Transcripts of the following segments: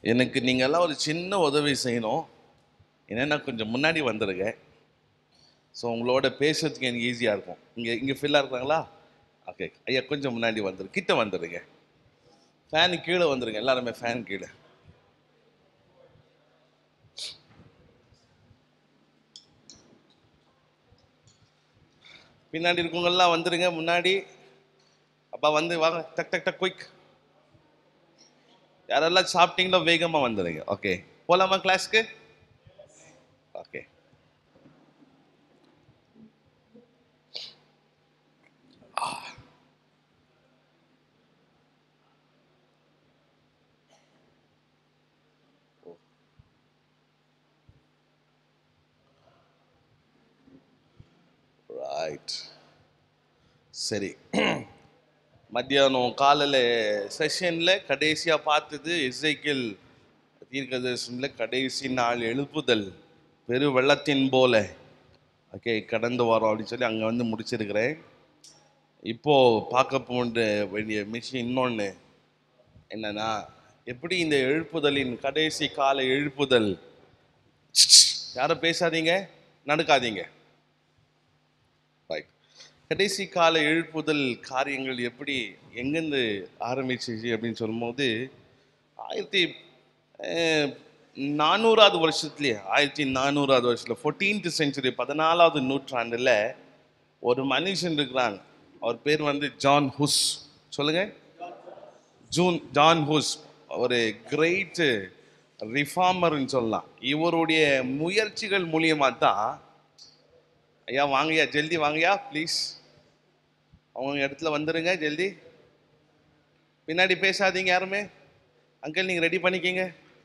எனக்கு நீங்கள்லாம் ஒரு சின்ன உதவி செய்யணும். என்னென்னா கொஞ்சம் முன்னாடி வந்துடுங்க. ஸோ உங்களோட பேசுறதுக்கு எனக்கு ஈஸியாக இருக்கும். இங்கே ஃபில்லாக இருக்கிறாங்களா? ஓகே ஐயா, கொஞ்சம் முன்னாடி கிட்ட வந்துடுங்க. ஃபேனு கீழே வந்துடுங்க, எல்லாருமே ஃபேன் கீழே. பின்னாடி இருக்கவங்கெல்லாம் வந்துடுங்க முன்னாடி. அப்பா வந்து வாங்க, டக் டக் டக் குயிக். யாரெல்லாம் சாப்பிட்டீங்களோ வேகமாக வந்துடுங்க. ஓகே, போகலாமா கிளாஸ்க்கு? ஓகே. ரைட், சரி. மத்தியானம் காலையில் செஷனில் கடைசியாக பார்த்தது எசேக்கியேல் தீர்க்கதரிசனத்தில் கடைசி நாள் எழுப்புதல் பெரு வெள்ளத்தின் போல. ஓகே, கடந்த வாரம் அப்படின்னு சொல்லி அங்கே வந்து முடிச்சிருக்கிறேன். இப்போது பார்க்க போன்ற வேண்டிய விஷயம் இன்னொன்று என்னன்னா, எப்படி இந்த எழுப்புதலின் கடைசி கால எழுப்புதல், யாரும் பேசாதீங்க, நடக்காதீங்க. ரைட், கடைசி கால எழுப்புதல் காரியங்கள் எப்படி எங்கேருந்து ஆரம்பிச்சிச்சு அப்படின்னு சொல்லும்போது 1400வது வருஷத்துலேயே 1400வது வருஷத்தில் 14th century 14வது நூற்றாண்டில் ஒரு மனுஷன் இருக்கிறாங்க. அவர் பேர் வந்து ஜான் ஹுஸ். சொல்லுங்க, ஜான் ஹுஸ். ஒரு கிரேட் ரிஃபார்மர்னு சொல்லலாம். இவருடைய முயற்சிகள் மூலியமாக தான், ஐயா வாங்கய்யா, ஜல்தி வாங்கய்யா ப்ளீஸ், அவங்க இடத்துல வந்துடுங்க ஜல்தி. பின்னாடி பேசாதீங்க யாருமே. அங்கிள் நீங்கள் ரெடி பண்ணிக்கிங்க.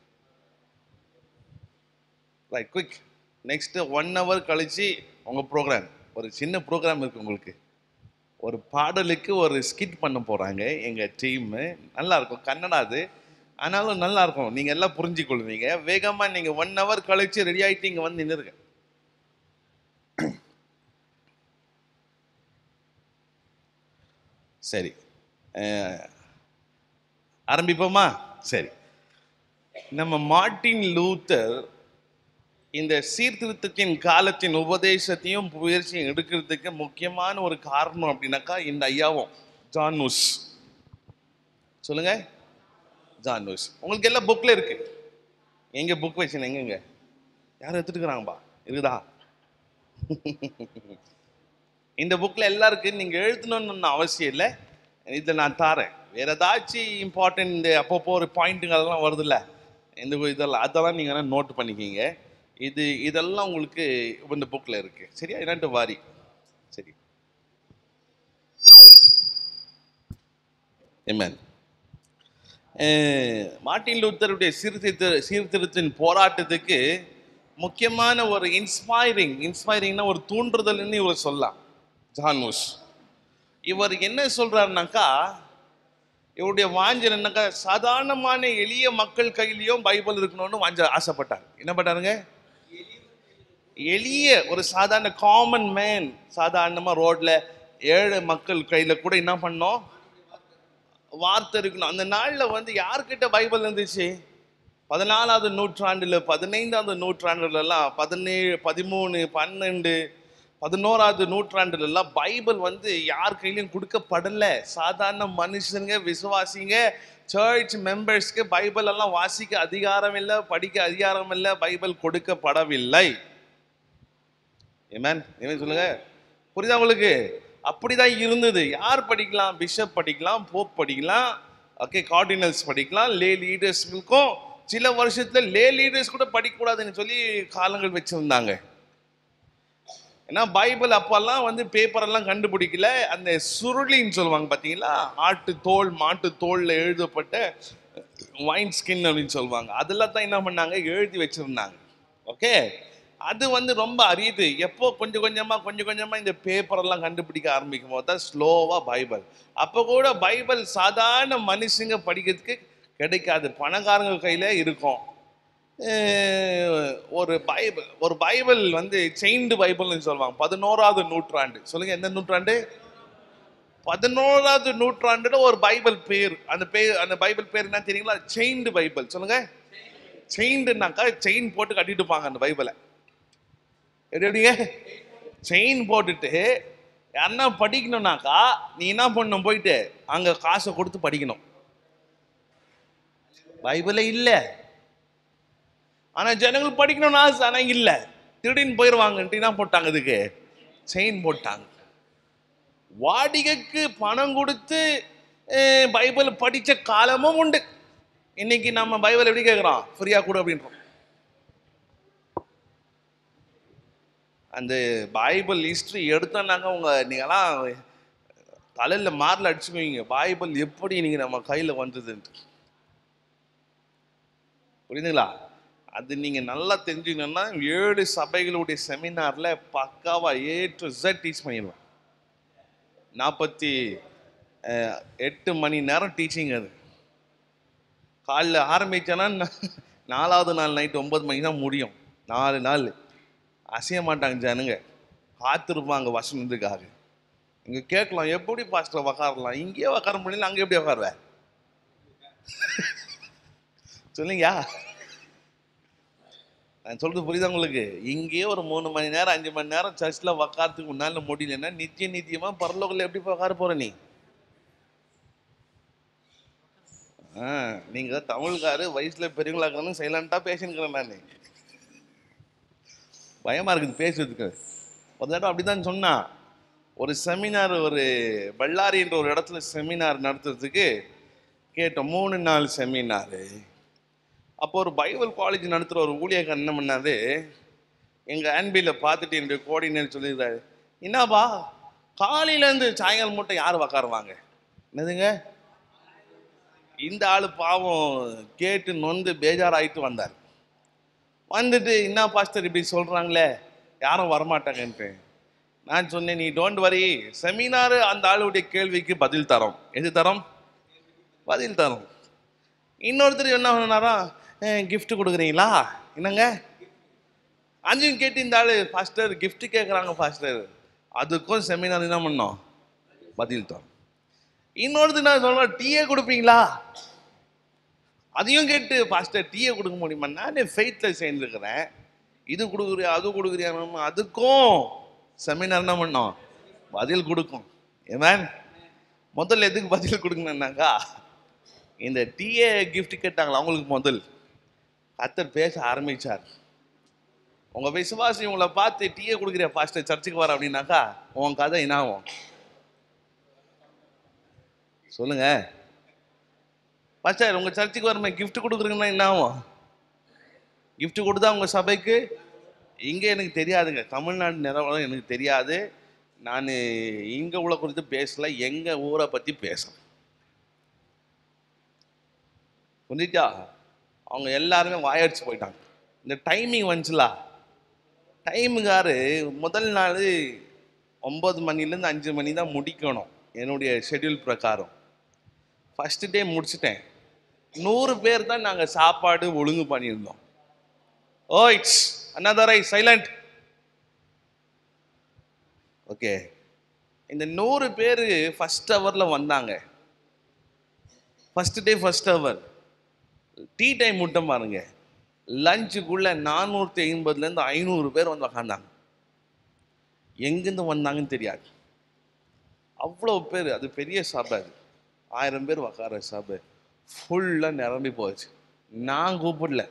Right, quick. நெக்ஸ்ட்டு 1 hour கழிச்சு உங்கள் ப்ரோக்ராம், ஒரு சின்ன ப்ரோக்ராம் இருக்குது உங்களுக்கு. ஒரு பாடலுக்கு ஒரு ஸ்கிட் பண்ண போகிறாங்க எங்கள் டீம்மு. நல்லாயிருக்கும், கன்னடா அது, ஆனாலும் நல்லாயிருக்கும். நீங்கள் எல்லாம் புரிஞ்சுக்கொள்வீங்க. வேகமாக நீங்கள் 1 hour கழிச்சு ரெடி ஆகிட்டு இங்கே வந்து நின்றுருங்க. சரி, ஆரம்பிப்போமா? சரி. நம்ம மார்ட்டின் லூத்தர் இந்த சீர்திருத்தத்தின் காலத்தின் உபதேசத்தையும் முயற்சியும் எடுக்கிறதுக்கு முக்கியமான ஒரு காரணம் அப்படின்னாக்கா இந்த ஐயாவும் ஜான் ஹுஸ். சொல்லுங்க, ஜான் ஹுஸ். உங்களுக்கு எல்லாம் புக்கில் இருக்கு. எங்க புக் வச்சுன்னு எங்கங்க யாரும் எடுத்துட்டுக்கிறாங்கப்பா? இருக்குதா? இந்த புக்கில் எல்லாம் இருக்கு. நீங்கள் எழுதணும்னு அவசியம் இல்லை, இதில் நான் தாரேன். வேற ஏதாச்சும் இம்பார்ட்டன்ட் இந்த அப்பப்போ ஒரு பாயிண்ட்டுங்க அதெல்லாம் வருது இல்லை, இந்த அதெல்லாம் நீங்கள் நோட் பண்ணிக்கிங்க. இதெல்லாம் உங்களுக்கு இந்த புக்கில் இருக்கு. சரியா? என்னட்டு வாரி. சரி, ஆமென். மார்ட்டின் லூத்தருடைய சீர்திருத்தின் போராட்டத்துக்கு முக்கியமான ஒரு இன்ஸ்பைரிங்னா ஒரு தூண்டுதல்னு இவர் சொல்லலாம். ஜான் ஹுஸ் இவர் என்ன சொல்றாருனாக்கா, இவருடைய வாஞ்சல் என்னக்கா, சாதாரணமான எளிய மக்கள் கையிலையும் பைபிள் இருக்கணும்னு ஆசைப்பட்டார். என்ன பண்ணாருங்க? எளிய ஒரு சாதாரண காமன் மேன், சாதாரணமாக ரோட்ல ஏழை மக்கள் கையில கூட என்ன பண்ணோம், வார்த்தை இருக்கணும். அந்த நாளில் வந்து யார்கிட்ட பைபிள் இருந்துச்சு? 14வது நூற்றாண்டுல 15வது நூற்றாண்டுலலாம் 17 13 12 11வது நூற்றாண்டுலலாம் பைபிள் வந்து யார் கையிலையும் கொடுக்கப்படல. சாதாரண மனுஷங்க, விசுவாசிங்க, சர்ச் மெம்பர்ஸ்க்கு பைபிள் எல்லாம் வாசிக்க அதிகாரம் இல்லை, படிக்க அதிகாரம் இல்லை, பைபிள் கொடுக்கப்படவில்லை. ஆமென். சொல்லுங்க, புரியுதா உங்களுக்கு? அப்படிதான் இருந்தது. யார் படிக்கலாம்? பிஷப் படிக்கலாம், போப் படிக்கலாம், ஓகே, கார்டினல்ஸ் படிக்கலாம், லே லீடர்ஸ்களுக்கும் சில வருஷத்துல லே லீடர்ஸ் கூட படிக்கக்கூடாதுன்னு சொல்லி காலங்கள் வச்சிருந்தாங்க. ஏன்னா பைபிள் அப்பெல்லாம் வந்து பேப்பர் எல்லாம் கண்டுபிடிக்கல. அந்த சுருளின்னு சொல்லுவாங்க பார்த்தீங்களா, ஆட்டு தோல் மாட்டு தோல்ல எழுதப்பட்ட வைன் ஸ்கின் அப்படின்னு சொல்லுவாங்க, அதெல்லாம் தான் என்ன பண்ணாங்க, எழுதி வச்சிருந்தாங்க. ஓகே, அது வந்து ரொம்ப அரியுது. எப்போ கொஞ்சம் கொஞ்சமா இந்த பேப்பர் எல்லாம் கண்டுபிடிக்க ஆரம்பிக்கும் போது தான் ஸ்லோவா பைபிள். அப்போ கூட பைபிள் சாதாரண மனுஷங்க படிக்கிறதுக்கு கிடைக்காது, பணக்காரங்க கையில இருக்கும். ஒரு பைபிள் வந்து செயின்டு பைபிள்னு சொல்லுவாங்க. 11வது நூற்றாண்டு. சொல்லுங்க, எந்த நூற்றாண்டு? 11வது நூற்றாண்டுல ஒரு பைபிள் பேர். அந்த பைபிள் பேர் என்ன தெரியுங்களா? Chained Bible. சொல்லுங்க, செயின்டுனாக்கா செயின் போட்டு கட்டிட்டு இருப்பாங்க அந்த பைபிளை. எப்படிங்க? செயின் போட்டுட்டு யாருன்னா படிக்கணும்னாக்கா நீ என்ன பண்ணணும், போயிட்டு அங்க காசை கொடுத்து படிக்கணும். பைபிளே இல்லை, ஆனா ஜனங்கள் படிக்கணும்னு ஆசை, ஆனா இல்லை, திருடின்னு போயிடுவாங்கன்ட்டு என்ன போட்டாங்க, இதுக்கு செயின் போட்டாங்க. வாடகைக்கு பணம் கொடுத்து பைபிள் படிச்ச காலமும் உண்டு. இன்னைக்கு நம்ம பைபிள் எப்படி கேட்கிறோம், ஃப்ரீயா கொடு அப்படின்றோம். அந்த பைபிள் ஹிஸ்டரி எடுத்தோன்னாங்க நீங்களாம் தலையில மார்ல அடிச்சுக்குவீங்க, பைபிள் எப்படி நீங்க நம்ம கையில வந்ததுன்ட்டு. புரியுதுங்களா? அது நீங்க நல்லா தெரிஞ்சுக்கணும்னா 7 சபைகளுடைய செமினார்ல பக்காவா A to Z டீச் பண்ணிடுவேன். 48 மணி நேரம் டீச்சிங். அது காலைல ஆரம்பிச்சேன்னா 4வது நாள் நைட்டு 9 மணிக்கு தான் முடியும். 4 நாள் அசைய மாட்டாங்க ஜனங்க, காத்திருப்பாங்க வசனத்துக்காக. இங்க கேட்கலாம், எப்படி பாஸ்டர் உக்காரலாம், இங்கேயே உக்கார முடியல, அங்கே எப்படி உக்காருவேன் சொல்லுங்க. நான் சொல்றது புரியுதா உங்களுக்கு? இங்கேயே ஒரு 3 மணி நேரம் 5 மணி நேரம் சர்ச்சில் உக்காரத்துக்கு முன்னால முடியலன்னா நித்தியமா பரலோகத்தில் எப்படி உக்கார போற நீ? நீங்க தமிழ்காரு, வயசுல பெரியவங்களா இருக்கணும், சைலண்டா பேசினுக்கிறேன். நான் பயமா இருக்குது பேசுறதுக்கு. ஒரு தடவை அப்படிதான் சொன்னா, ஒரு செமினார், ஒரு பಳ್ಳாரின்ற ஒரு இடத்துல செமினார் நடத்துறதுக்கு கேட்டோம். 3 நாள் செமினாரு. அப்போ ஒரு பைபிள் காலேஜ் நடத்துகிற ஒரு ஊழியக்காரர் என்ன பண்ணாரு, எங்கள் ஆன்பியில் பார்த்துட்டு என்னுடைய கோஆர்டினேட்டர் சொல்லியிருந்தாரு, என்னப்பா காலையிலேருந்து சாயங்காலம் மட்டும் யார் உக்காருவாங்க? என்னதுங்க? இந்த ஆள் பாவம் கேட்டு நொந்து பேஜாராயிட்டு வந்தார். வந்துட்டு என்ன பாஸ்டர் இப்படி சொல்கிறாங்களே, யாரும் வரமாட்டாங்கன்ட்டு. நான் சொன்னேன், நீ டோன்ட் வரி, செமினாரு அந்த ஆளுடைய கேள்விக்கு பதில் தரோம். எது தரோம்? பதில் தரோம். இன்னொருத்தர் என்ன பண்ணாரா, கிஃப்ட் கொடுக்குறீங்களா? என்னங்க? அஞ்சையும் கேட்டு இந்த ஆளு, பாஸ்டர் கிஃப்ட் கேட்குறாங்க பாஸ்டர், அதுக்கும் செமினார் என்ன பண்ணோம், பதில் தரோம். இன்னொருத்தர் நான் சொல்றேன், டீயே கொடுப்பீங்களா? அதையும் கேட்டு, பாஸ்டர் டீயை கொடுக்க முடியுமா? நானே ஃபெய்த்தில் சேர்ந்துருக்கிறேன், இது கொடுக்குறியா அது கொடுக்குறியா, அதுக்கும் செமினார் என்ன பண்ணோம், பதில் கொடுக்கும். ஏன் முதல்ல எதுக்கு பதில் கொடுக்கணுன்னாக்கா, இந்த டீயே கிஃப்ட் கேட்டாங்களா அவங்களுக்கு முதல் கர்த்தர் பேச ஆரம்பிச்சார். உங்க விசுவாசி உங்களை பார்த்து டீயை கொடுக்குறியா பாஸ்டர் சர்ச்சுக்கு வர அப்படின்னாக்கா உன் கதை என்ன ஆகும் சொல்லுங்க. பாஸ்டர் உங்க சர்ச்சுக்கு வரமே கிஃப்ட் கொடுக்குறீங்கன்னா என்ன ஆகும்? கிஃப்ட் கொடுத்தா உங்க சபைக்கு? இங்கே எனக்கு தெரியாதுங்க, தமிழ்நாடு நிலவரம் எனக்கு தெரியாது. நான் இங்கே உள்ள குறித்து பேசல, எங்கள் ஊரை பற்றி பேசுகிறேன். புரிஞ்சிச்சா? அவங்க எல்லாருமே வாயடிச்சு போயிட்டாங்க. இந்த டைமிங் வந்துச்சுலா, டைமுக்காரு முதல் நாள் 9 மணிலேருந்து 5 மணி தான் முடிக்கணும் என்னுடைய ஷெட்யூல் பிரகாரம். ஃபஸ்ட்டு டே முடிச்சுட்டேன். 100 பேர் தான் நாங்கள் சாப்பாடு ஒழுங்கு பண்ணியிருந்தோம். Oh it's another I silent. Okay, இந்த 100 பேர் ஃபஸ்ட் ஹவரில் வந்தாங்க. First day first hour tea time மட்டும் பாருங்க, லஞ்சுக்குள்ள 450லேருந்து 500 பேர் வந்து உக்காந்தாங்க. எங்கேருந்து வந்தாங்கன்னு தெரியாது, அவ்வளோ பேர். அது பெரிய சபை, அது 1000 பேர் உக்கார சபை, ஃபுல்லாக நிரம்பி போச்சு. நான் கூப்பிடல,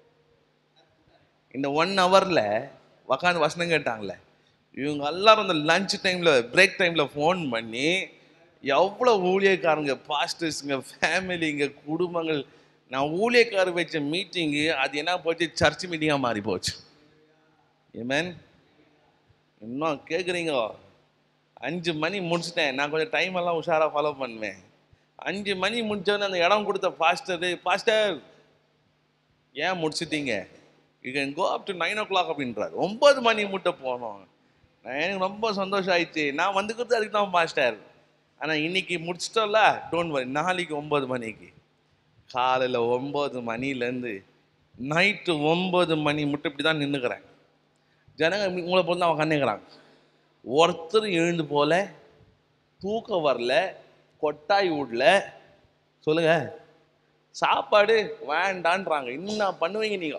இந்த 1 ஹவரில் உக்காந்து வசனம் கேட்டாங்களே இவங்க எல்லாரும் அந்த லஞ்ச் டைமில் பிரேக் டைமில் ஃபோன் பண்ணி எவ்வளோ ஊழியக்காரங்க, பாஸ்டர்ஸுங்க, ஃபேமிலிங்க, குடும்பங்கள். நான் ஊழியக்காரர் வச்ச மீட்டிங்கு அது என்ன போச்சு, சர்ச் மீட்டிங்காக மாறி போச்சு. ஏமேன்? இன்னும் கேட்குறீங்க? 5 மணி முடிச்சிட்டேன். நான் கொஞ்சம் டைம் எல்லாம் உஷாராக ஃபாலோ பண்ணுவேன். 5 மணி முடிச்சோன்னு அந்த இடம் கொடுத்த பாஸ்டர் ஏன் முடிச்சிட்டீங்க, you can go up to 9 o'clock அப்படின்றார். 9 மணி முட்டை போனோம். எனக்கு ரொம்ப சந்தோஷம் ஆயிடுச்சு. நான் வந்துக்கிறது அதுக்கு தான் பாஸ்டர். ஆனால் இன்னைக்கு முடிச்சிட்டோம்ல, டோன்ட் வரி, நாளைக்கு 9 மணிக்கு, காலையில் 9 மணிலேருந்து நைட்டு 9 மணி மட்டும் இப்படி தான் நின்றுக்கிறேன். ஜனங்க உங்களை போல தான் உக்காந்துக்கிறாங்க. ஒருத்தர் எழுந்து போல, தூக்கம் வரல, கொட்டாய் விடல. சொல்லுங்க, சாப்பாடு வேண்டான்றாங்க. என்ன பண்ணுவீங்க நீங்க?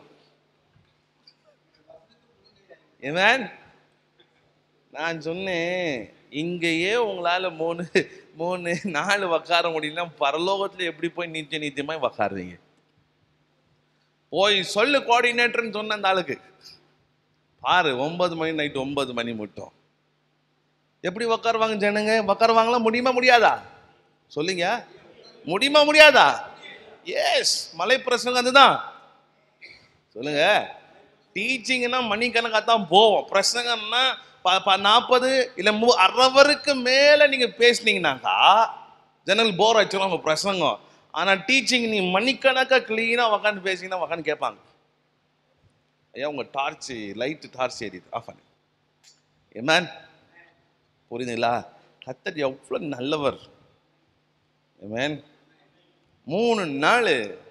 ஏன் நான் சொன்னேன், இங்கேயே உங்களால 3 4 உட்கார முடியல, பரலோகத்துல எப்படி போய் நித்தியமாய் உட்காருவீங்க? போய் சொல்லு கோஆர்டினேட்டர்னு சொன்ன அந்த ஆளுக்கு, பாரு 9 மணி, நைட்டு 9 மணி மட்டும் எப்படி உட்காருவாங்க ஜனங்க? உட்காருவாங்களா? முடியுமா முடியாதா? சொல்லுங்க, முடியுமா முடியாதா? எஸ், மலை பிரசங்கம் அதுதான். சொல்லுங்க, டீச்சிங்னா மணிக்கணக்காத்தான் போவோம். பிரசங்கம்னா 40 இல்ல 60 மேல நீங்க பேசுனீங்கன்னாக்கா ஜனங்கள் போர் ஆச்சுரும் உங்க பிரசங்கம். ஆனா டீச்சிங் நீ மணிக்கணக்கா கிளீனா உக்காந்து பேசிங்கன்னா உக்காந்து கேட்பாங்க. ஐயா உங்க டார்ச் எரியுது, ஆஃப் பண்ணு. ஏமேன், புரியுதுங்களா? கர்த்தர் எவ்வளவு நல்லவர். ஏமேன். 3 நாள்,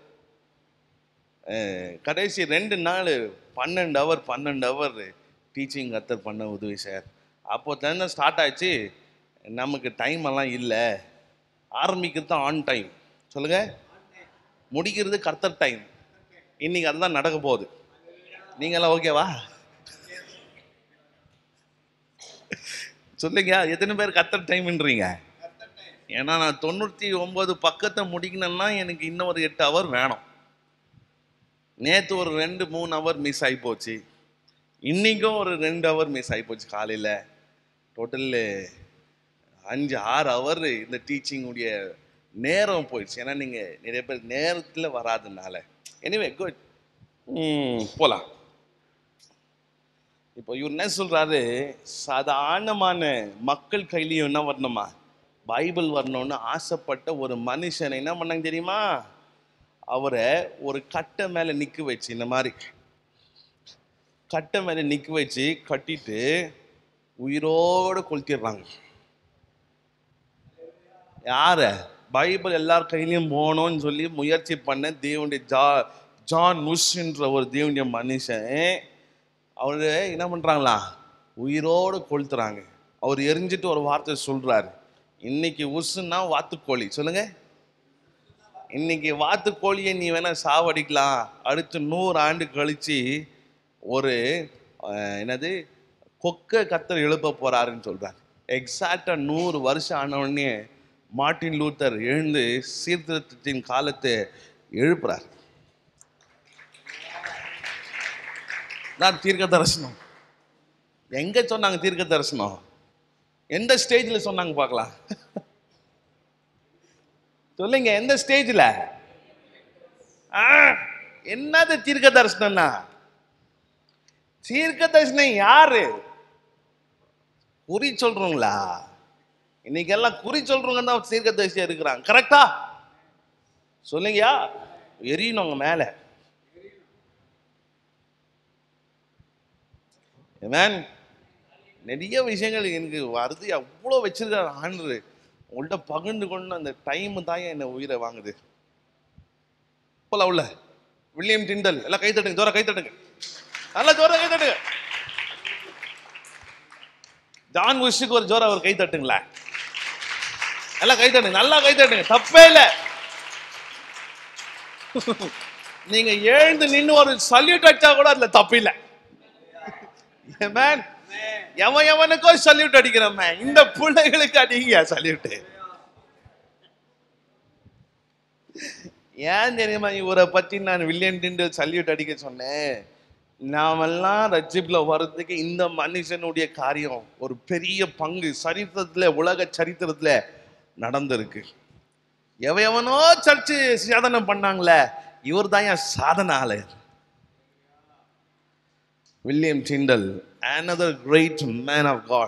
கடைசி 2 நாள் 12 ஹவர் டீச்சிங் கர்த்தர் பண்ண உதவி சார். அப்போ தானே ஸ்டார்ட் ஆச்சு. நமக்கு டைம் எல்லாம் இல்லை, ஆரம்பிக்கிறது தான் ஆன் டைம். சொல்லுங்க, முடிக்கிறது கர்த்தர் டைம். இன்னைக்கு அதுதான் நடக்க போகுது. நீங்களாம் ஓகேவா? சொல்லுங்க, எத்தனை பேர் கர்த்தர் டைம்ன்றீங்க? ஏன்னா நான் 99 பக்கத்தை முடிக்கணும்னா எனக்கு இன்னும் ஒரு 8 ஹவர் வேணும். நேற்று ஒரு 2-3 ஹவர் மிஸ் ஆகி போச்சு, இன்னைக்கும் ஒரு 2 ஹவர் மிஸ் ஆகி போச்சு. காலையில் டோட்டல் 5-6 ஹவர் இந்த டீச்சிங் உடைய நேரம் போயிடுச்சு. ஏன்னா நீங்கள் நிறைய பேர் நேரத்தில் வராதுனால. எனிவே குட், போகலாம். இப்போ இவர் என்ன சொல்றாரு, சாதாரணமான மக்கள் கையிலையும் என்ன வரணுமா? பைபிள் வரணும்னு ஆசைப்பட்ட ஒரு மனுஷனை என்ன பண்ணாங்க தெரியுமா? அவரை ஒரு கட்டை மேலே நிற்க வச்சு, இந்த மாதிரி கட்டை மேலே நிற்க வச்சு கட்டிட்டு உயிரோடு கொளுத்திடுறாங்க. யார? பைபிள் எல்லார் கையிலையும் போகணும்னு சொல்லி முயற்சி பண்ண தேவனுடைய ஜான் முஷ்ன்ற ஒரு தேவனுடைய மனுஷன், அவரு என்ன பண்றாங்களா? உயிரோடு கொளுத்துறாங்க. அவர் எரிஞ்சிட்டு ஒரு வார்த்தை சொல்றாரு, இன்னைக்கு உசுன்னா வாத்துக்கோழி. சொல்லுங்க, இன்னைக்கு வாத்துக்கோழியை நீ வேணா சாவடிக்கலாம், அடுத்து 100 ஆண்டு கழிச்சு ஒரு என்னது கொக்க கர்த்தர் எழுப்ப போறாருன்னு சொல்றாரு. எக்ஸாக்டா 100 வருஷம் ஆன உடனே மார்ட்டின் லூத்தர் எழுந்து சீர்திருத்தத்தின் காலத்தை எழுப்புறார். தான் தீர்க்க தரிசனம். எங்க சொன்னாங்க தீர்க்க தரிசனம்? எந்த ஸ்டேஜ்ல சொன்னாங்க பார்க்கலாம்? சொல்லுங்க, எந்த ஸ்டேஜ்ல? என்னது தீர்க்க தரிசனம்னா? தீர்க்க தரிசனம் யாரு? குறி சொல்றோங்களா? இன்னைக்கு எல்லாம் குறி சொல்றவங்க தான் தீர்க்க தரிசியா இருக்கிறாங்க. கரெக்டா? சொல்லுங்கயா, எரியணும் மேல. நிறைய விஷயங்கள் எனக்கு வருது, அவ்வளோ வச்சிருக்காரு ஆண்டு. உங்கள்கிட்ட பகிர்ந்து கொண்டு அந்த டைம் தான் என்ன உயிரை வாங்குது. போல உள்ள வில்லியம் டிண்டல், எல்லாம் கை தட்டுங்க, ஜோரா கை தட்டுங்க, நல்லா ஜோரா கை தட்டுங்க. ஜான் புஷ்க்கு ஒரு ஜோரா ஒரு கை தட்டுங்களா, எல்லாம் கை தட்டுங்க, நல்லா கை தட்டுங்க, தப்பே இல்லை. நீங்க எழுந்து நின்று ஒரு சல்யூட் அடிச்சா கூட அதுல தப்பு இல்லை. எவனுக்கோ சல்யூட் அடிக்கிறோம், இந்த பிள்ளைகளுக்கு அடிங்க சல்யூட். ஏன் தெரியுமா இவரை பத்தி நான் வில்லியம் டிண்டல் சல்யூட் அடிக்க சொன்னேன்? நாமெல்லாம் ரட்சிப்புல வர்றதுக்கு இந்த மனுஷனுடைய காரியம் ஒரு பெரிய பங்கு சரித்திரத்துல, உலக சரித்திரத்துல நடந்திருக்கு. எவனோ சர்ச்சு சாதனை பண்ணாங்களே, இவர் தான் என் சாதனாளர். William Tyndale, another great man of God.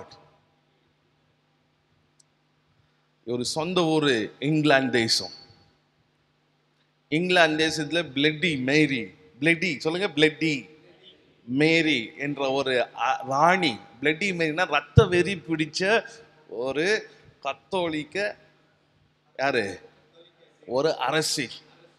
இவர் சொந்த ஊரு இங்கிலாந்து தேசம். இங்கிலாந்து தேசத்துல பிளட்டி மேரி, பிளட்டி சொல்லுங்க, பிளட்டி மேரி என்ற ஒரு ராணி. பிளட்டி மேரினா ரத்த வெறி பிடிச்ச ஒரு கத்தோலிக்க யாரு, ஒரு அரசி.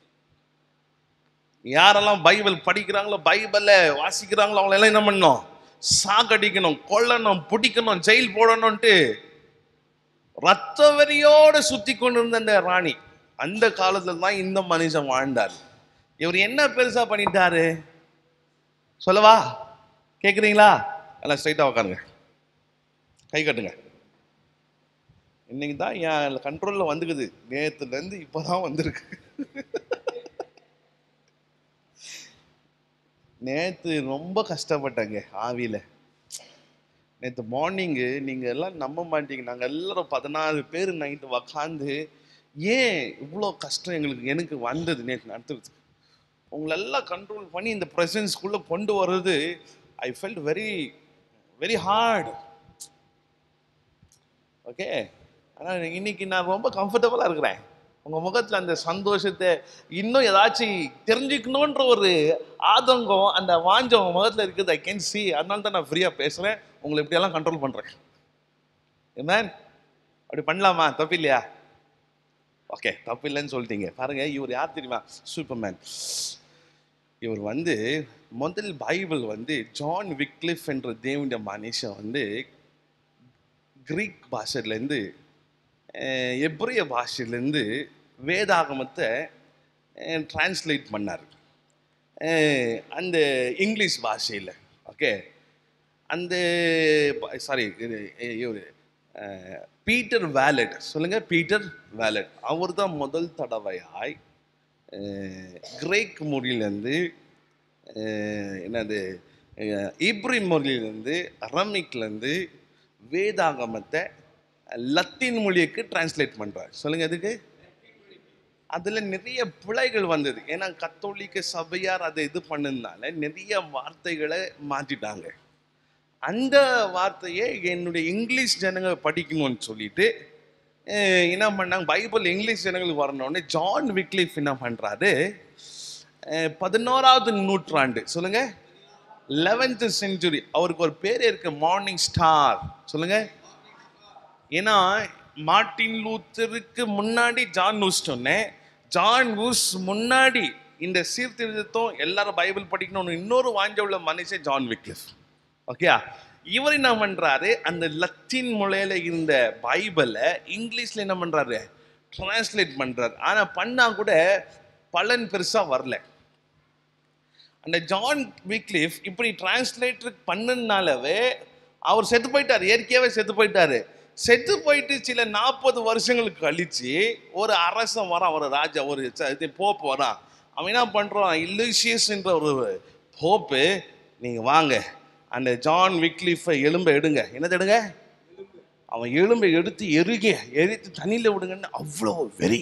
யாரெல்லாம் பைபிள் படிக்கிறாங்களோ, பைபிள வாசிக்கிறாங்களோ, அவங்க எல்லாம் என்ன பண்ணணும்? சாகடிக்கணும், கொல்லணும், பிடிக்கணும், ஜெயில் போடணும்ட்டு ரத்த வெறியோடு சுத்தி கொண்டிருந்த அந்த ராணி. அந்த காலத்துல தான் இந்த மனுஷன் வாழ்ந்தார். இவர் என்ன பெருசா பண்ணிட்டாரு சொல்லவா? கேக்குறீங்களா? எல்லாம் ஸ்ட்ரைட்டா உட்காருங்க, கை கட்டுங்க. இன்னைக்கு தான் என் கண்ட்ரோல்ல வந்துக்குது, நேத்துல இருந்து இப்பதான் வந்திருக்கு. நேத்து ரொம்ப கஷ்டப்பட்டேங்க ஆவியில. நேற்று மார்னிங்கு நீங்கள் எல்லாம் நம்ப மாட்டீங்க, நாங்கள் எல்லாரும் 14 பேர் நைட்டு உக்காந்து ஏன் இவ்வளோ கஷ்டம் எனக்கு வந்தது நேற்று நடத்துறது. உங்களெல்லாம் கண்ட்ரோல் பண்ணி இந்த ப்ரெசன்ஸ்குள்ளே கொண்டு வர்றது, I felt very very hard. Okay, ஆனால் இன்னைக்கு நான் ரொம்ப கம்ஃபர்டபுளாக இருக்கிறேன். உங்கள் முகத்தில் அந்த சந்தோஷத்தை, இன்னும் ஏதாச்சும் தெரிஞ்சுக்கணுன்ற ஒரு ஆதங்கம், அந்த வாஞ்சம் உங்கள் முகத்தில் இருக்குது, ஐ கேன் சி. அதனால தான் நான் ஃப்ரீயாக பேசுகிறேன், உங்களை இப்படியெல்லாம் கண்ட்ரோல் பண்ணுறேன். ஏன் அப்படி பண்ணலாமா? தப்பு இல்லையா? ஓகே, தப்பு இல்லைன்னு சொல்லிட்டீங்க. பாருங்க, இவர் யார் தெரியுமா? சூப்பர்மேன். இவர் முதல் பைபிள் ஜான் விக்லிஃப் என்ற தேவனுடைய மனுஷன் கிரீக் பாஷையிலேருந்து எப்ரிய பாஷையிலேருந்து வேதாகமத்தை டிரான்ஸ்லேட் பண்ணார் அந்த இங்கிலீஷ் பாஷையில். ஓகே, அந்த சாரி, இவர் பீட்டர் வேலட், சொல்லுங்க, பீட்டர் வேலட். அவர் தான் முதல் தடவையாய் கிரேக் மொழியிலேருந்து என்னது இப்ரி மொழியிலேருந்து அரமிக்லேருந்து வேதாகமத்தை லத்தீன் மொழிக்கு டிரான்ஸ்லேட் பண்ணுறார். சொல்லுங்க, அதுக்கு அதில் நிறைய பிழைகள் வந்தது. ஏன்னா கத்தோலிக்க சபையார் அதை இது பண்ணதுனால நிறைய வார்த்தைகளை மாற்றிட்டாங்க. அந்த வார்த்தையை என்னுடைய இங்கிலீஷ் ஜனங்கள் படிக்கணும்னு சொல்லிட்டு என்ன பண்ணாங்க, பைபிள் இங்கிலீஷ் ஜனங்களுக்கு வரணும்னு ஜான் விக்லிஃப் என்ன பண்ணுறாரு, 11ஆவது நூற்றாண்டு, சொல்லுங்க, 11th century, அவருக்கு ஒரு பேர் இருக்கு, மார்னிங் ஸ்டார். சொல்லுங்க. ஏன்னா மார்ட்டின் லூத்தருக்கு முன்னாடி ஜான் வூஸ் சொன்னேன், ஜான் வூஸ் முன்னாடி இந்த சீர்திருத்தம் எல்லாரும் பைபிள் படிக்கணும்னு இன்னொரு வாஞ்ச உள்ள மனுஷன் ஜான் விக்லிஃப். ஓகே, இவர் என்ன பண்றாரு, அந்த லத்தீன் மொழியில இருந்த பைபிளை இங்கிலீஷ்ல என்ன பண்றாரு, டிரான்ஸ்லேட் பண்றாரு. ஆனா பண்ணா கூட பலன் பெருசா வரல. அந்த ஜான் விக்லிஃப் இப்படி டிரான்ஸ்லேட் பண்ணனாலவே அவர் செத்து போயிட்டார், இயற்கையாவே செத்து போயிட்டாரு. செத்து போயிட்டு சில 40 வருஷங்களுக்கு கழிச்சு ஒரு அரசன் வரான், ஒரு ராஜா, ஒரு போப்பு வரான். அவன் என்ன பண்றான், இல்லூசியஸ் என்ற ஒரு போப்பு, நீங்க வாங்க அந்த ஜான் விக்லிஃபை எலும்பை எடுங்க. என்னது எடுங்க? அவன் எலும்பை எடுத்து எரித்து தண்ணியில் விடுங்கன்னு அவ்வளோ வெறி.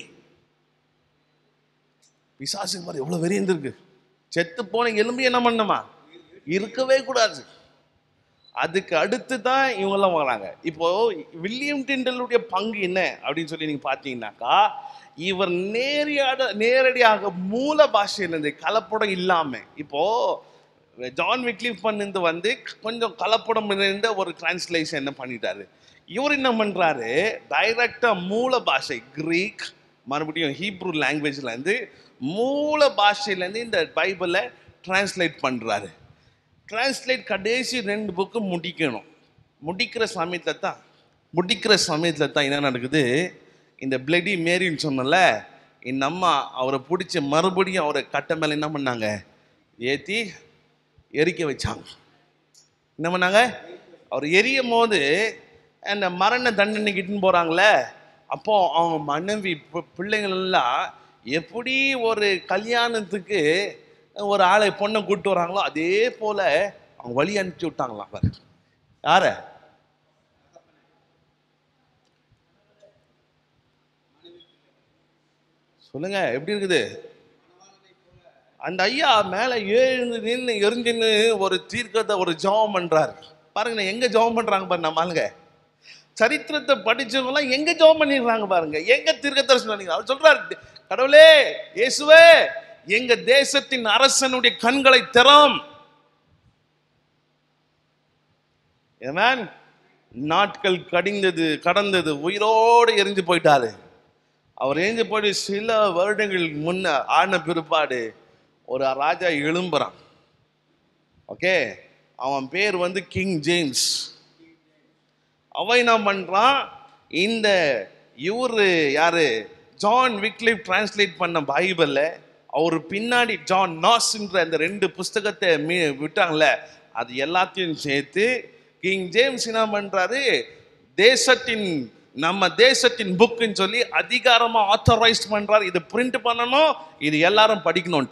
பிசாசுக்கு மாதிரி எவ்வளோ வெறி இருந்திருக்கு. செத்து போன எலும்பு என்ன பண்ணுமா, இருக்கவே கூடாது. அதுக்கு அடுத்து தான் இவங்கெல்லாம் வராங்க. இப்போ வில்லியம் டிண்டலுடைய பங்கு என்ன அப்படின்னு சொல்லி நீங்க பார்த்தீங்கன்னாக்கா, இவர் நேரடியாக மூல பாஷையிலிருந்து கலப்படம் இல்லாம, இப்போ ஜான் விக்லிஃப் பண்ணது கொஞ்சம் கலப்படம் இருந்த ஒரு டிரான்ஸ்லேஷன் என்ன பண்ணிட்டாரு. இவர் என்ன பண்றாரு, டைரக்டா மூல பாஷை கிரீக், மறுபடியும் ஹீப்ரூ லாங்குவேஜ்ல இருந்து மூல பாஷையிலேருந்து இந்த பைபிளை டிரான்ஸ்லேட் பண்றாரு. டிரான்ஸ்லேட் கடைசி 2 புக்கு முடிக்கணும். முடிக்கிற சமயத்தில் தான் என்ன நடக்குது, இந்த பிளடி மேரின்னு சொன்னல, இந்த அம்மா அவரை பிடிச்ச மறுபடியும் அவரை கட்ட மேலே என்ன பண்ணாங்க, ஏற்றி எரிக்க வச்சாங்க. என்ன பண்ணாங்க, அவர் எரியும் போது அந்த மரண தண்டனைக்கிட்டுன்னு போகிறாங்களே, அப்போ அவங்க மனைவி பிள்ளைங்கள் எல்லாம் எப்படி ஒரு கல்யாணத்துக்கு ஒரு ஆளை பொண்ணை கூப்பிட்டு வராங்களோ அதே போல அவங்க வழி அனுப்பிச்சு விட்டாங்களாம். பாரு, யார சொல்லுங்க, எப்படி இருக்குது? அந்த ஐயா மேல எழுந்து நின்று எரிஞ்சுன்னு ஒரு தீர்க்கத்தை ஒரு ஜெபம் பண்றாரு. பாருங்க எங்க ஜெபம் பண்றாங்க பாருங்க. நம்ம ஆளுங்க சரித்திரத்தை படிச்சவங்க எல்லாம் எங்க ஜெபம் பண்ணிடுறாங்க பாருங்க, எங்க தீர்க்கதரிசனம். அவர் சொல்றாரு, கடவுளே இயேசுவே, எங்க தேசத்தின் அரசனுடைய கண்களை திறம். நாட்கள் கடந்தது, உயிரோடு எரிஞ்சு போயிட்டாரு. அவர் எரிஞ்சு போயிட்டு சில வருடங்கள் முன்ன ஆன பிற்பாடு ஒரு ராஜா எழும்புறான். ஓகே, அவன் பேர் கிங் ஜேம்ஸ். அவன் என்ன பண்றான், இந்த இவரு யாரு, ஜான் விக்லிஃப் டிரான்ஸ்லேட் பண்ண பைபிள்ல அவர் பின்னாடி ஜான் நாஸ்ன்ற அந்த 2 புஸ்தகத்தை விட்டாங்கல்ல, அது எல்லாத்தையும் சேர்த்து கிங் ஜேம்ஸ் என்ன பண்றாரு, தேசத்தின் நம்ம தேசத்தின் புக்குன்னு சொல்லி அதிகாரமா ஆத்தரைஸ் பண்றாரு. இது பிரிண்ட் பண்ணணும், இது எல்லாரும் படிக்கணும்.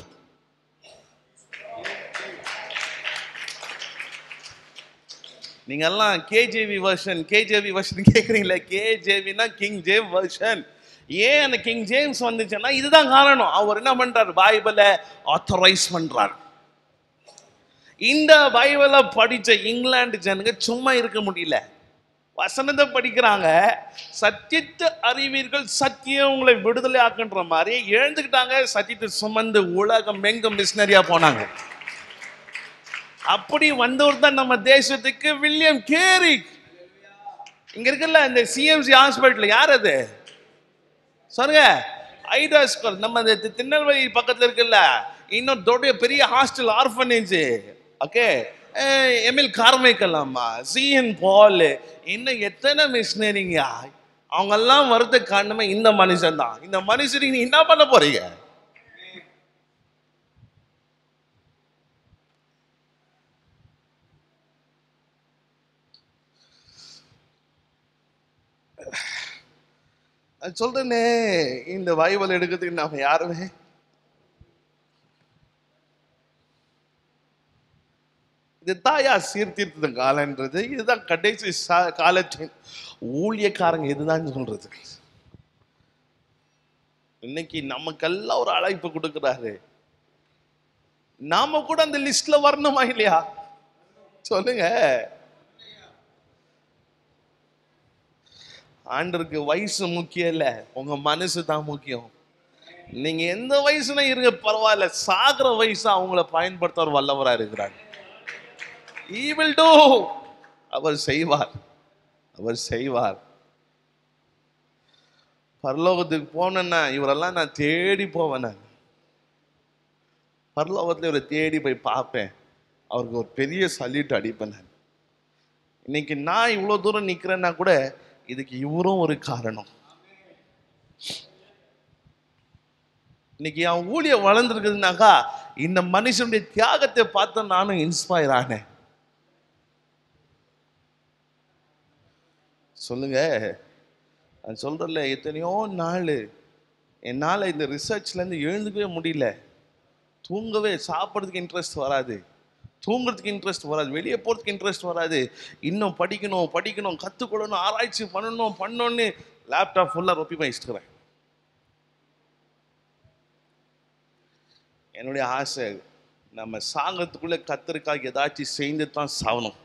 நீங்க எல்லாம் கேஜேவி வெர்ஷன் கேக்குறீங்களா? கேஜேவினா கிங் ஜேம்ஸ் வெர்ஷன். ஏன் அந்த கிங் ஜேம்ஸ் வந்துச்சுன்னா இதுதான் காரணம். அவர் என்ன பண்றாரு, பைபிளை ஆத்தரைஸ் பண்றாரு. இந்த பைபிளை படிச்ச இங்கிலாந்து ஜனங்க சும்மா இருக்க முடியல, வசனத்தை படிக்கிறாங்க. சத்தியத்தை அறிவீர்கள், சத்தியம் உங்களை விடுதலை ஆக்குன்ற மாதிரி எழுந்துக்கிட்டாங்க. சத்தியத்தை சுமந்து உலகம் எங்கும் மிஷனரியா போனாங்க. அப்படி வந்தவர் தான் நம்ம தேசத்துக்கு வில்லியம் கேரி. இங்க இருக்குல்ல இந்த சிஎம்சி ஹாஸ்பிட்டல், யார் அது சொல்லுங்க? ஐடாஸ், நம்ம திருநெல்வேலி பக்கத்துல இருக்குல்ல, இன்னும் பெரிய hostel orphanage. Okay, ML Carmichael, அம்மா சிஎன் பால், இன்னும் எத்தனை மிஷனரிங்க. அவங்க எல்லாம் வரதுக்கு காரணமே இந்த மனுஷன் தான். இந்த மனுஷனுக்கு நீ என்ன பண்ண போறீங்க? சொல்றேனே, இந்த பைபிள் எடுக்கிறதுக்கு நாம யாருமே இது தாயா சீர்திருத்த காலன்றது. இதுதான் கடைசி காலத்தின் ஊழியக்காரங்க இதுதான் சொல்றது. இன்னைக்கு நமக்கெல்லாம் ஒரு அழைப்பு கொடுக்கிறாரு. நாம கூட அந்த லிஸ்ட்ல வரணுமா இல்லையா? சொல்லுங்க. ஆண்டருக்கு வயசு முக்கியம் இல்ல, உங்க மனசு தான் முக்கியம். நீங்க எந்த வயசுல இருங்க பரவாயில்ல, சாகிற வயசு அவங்கள பயன்படுத்த வல்லவரா இருக்கிறார். He will do. அவர் செய்வார், அவர் செய்வார். பரலோகத்துக்கு போனேன்னா இவரெல்லாம் நான் தேடி போவேன். நான் பரலோகத்துல இவரை தேடி போய் பார்ப்பேன், அவருக்கு ஒரு பெரிய சல்யூட் அடிப்பேன். நான் இன்னைக்கு நான் இவ்வளவு தூரம் நிக்கிறேன்னா கூட இதுக்கு இவரும் ஒரு காரணம். இன்னைக்கு என் ஊழியம் வளர்ந்துருக்குதுனாக்கா இந்த மனுஷனுடைய தியாகத்தை பார்த்து நானும் இன்ஸ்பயர் ஆனேன். சொல்லுங்க. நான் சொல்றேன்ல, எத்தனையோ நாள் என்னால் இந்த ரிசர்ச்ல இருந்து எழுந்துக்கவே முடியல. தூங்கவே, சாப்பிட்றதுக்கு இன்ட்ரெஸ்ட் வராது, தூங்குறதுக்கு இன்ட்ரெஸ்ட் வராது, வெளியே போகிறதுக்கு இன்ட்ரெஸ்ட் வராது. இன்னும் படிக்கணும் படிக்கணும், கற்றுக்கொள்ளணும், ஆராய்ச்சி பண்ணணும்னு லேப்டாப் ஃபுல்லாக ரொப்பி வச்சுக்கிறேன். என்னுடைய ஆசை, நம்ம சாங்கத்துக்குள்ளே கத்தருக்காக ஏதாச்சும் செய்து தான் சாகணும்.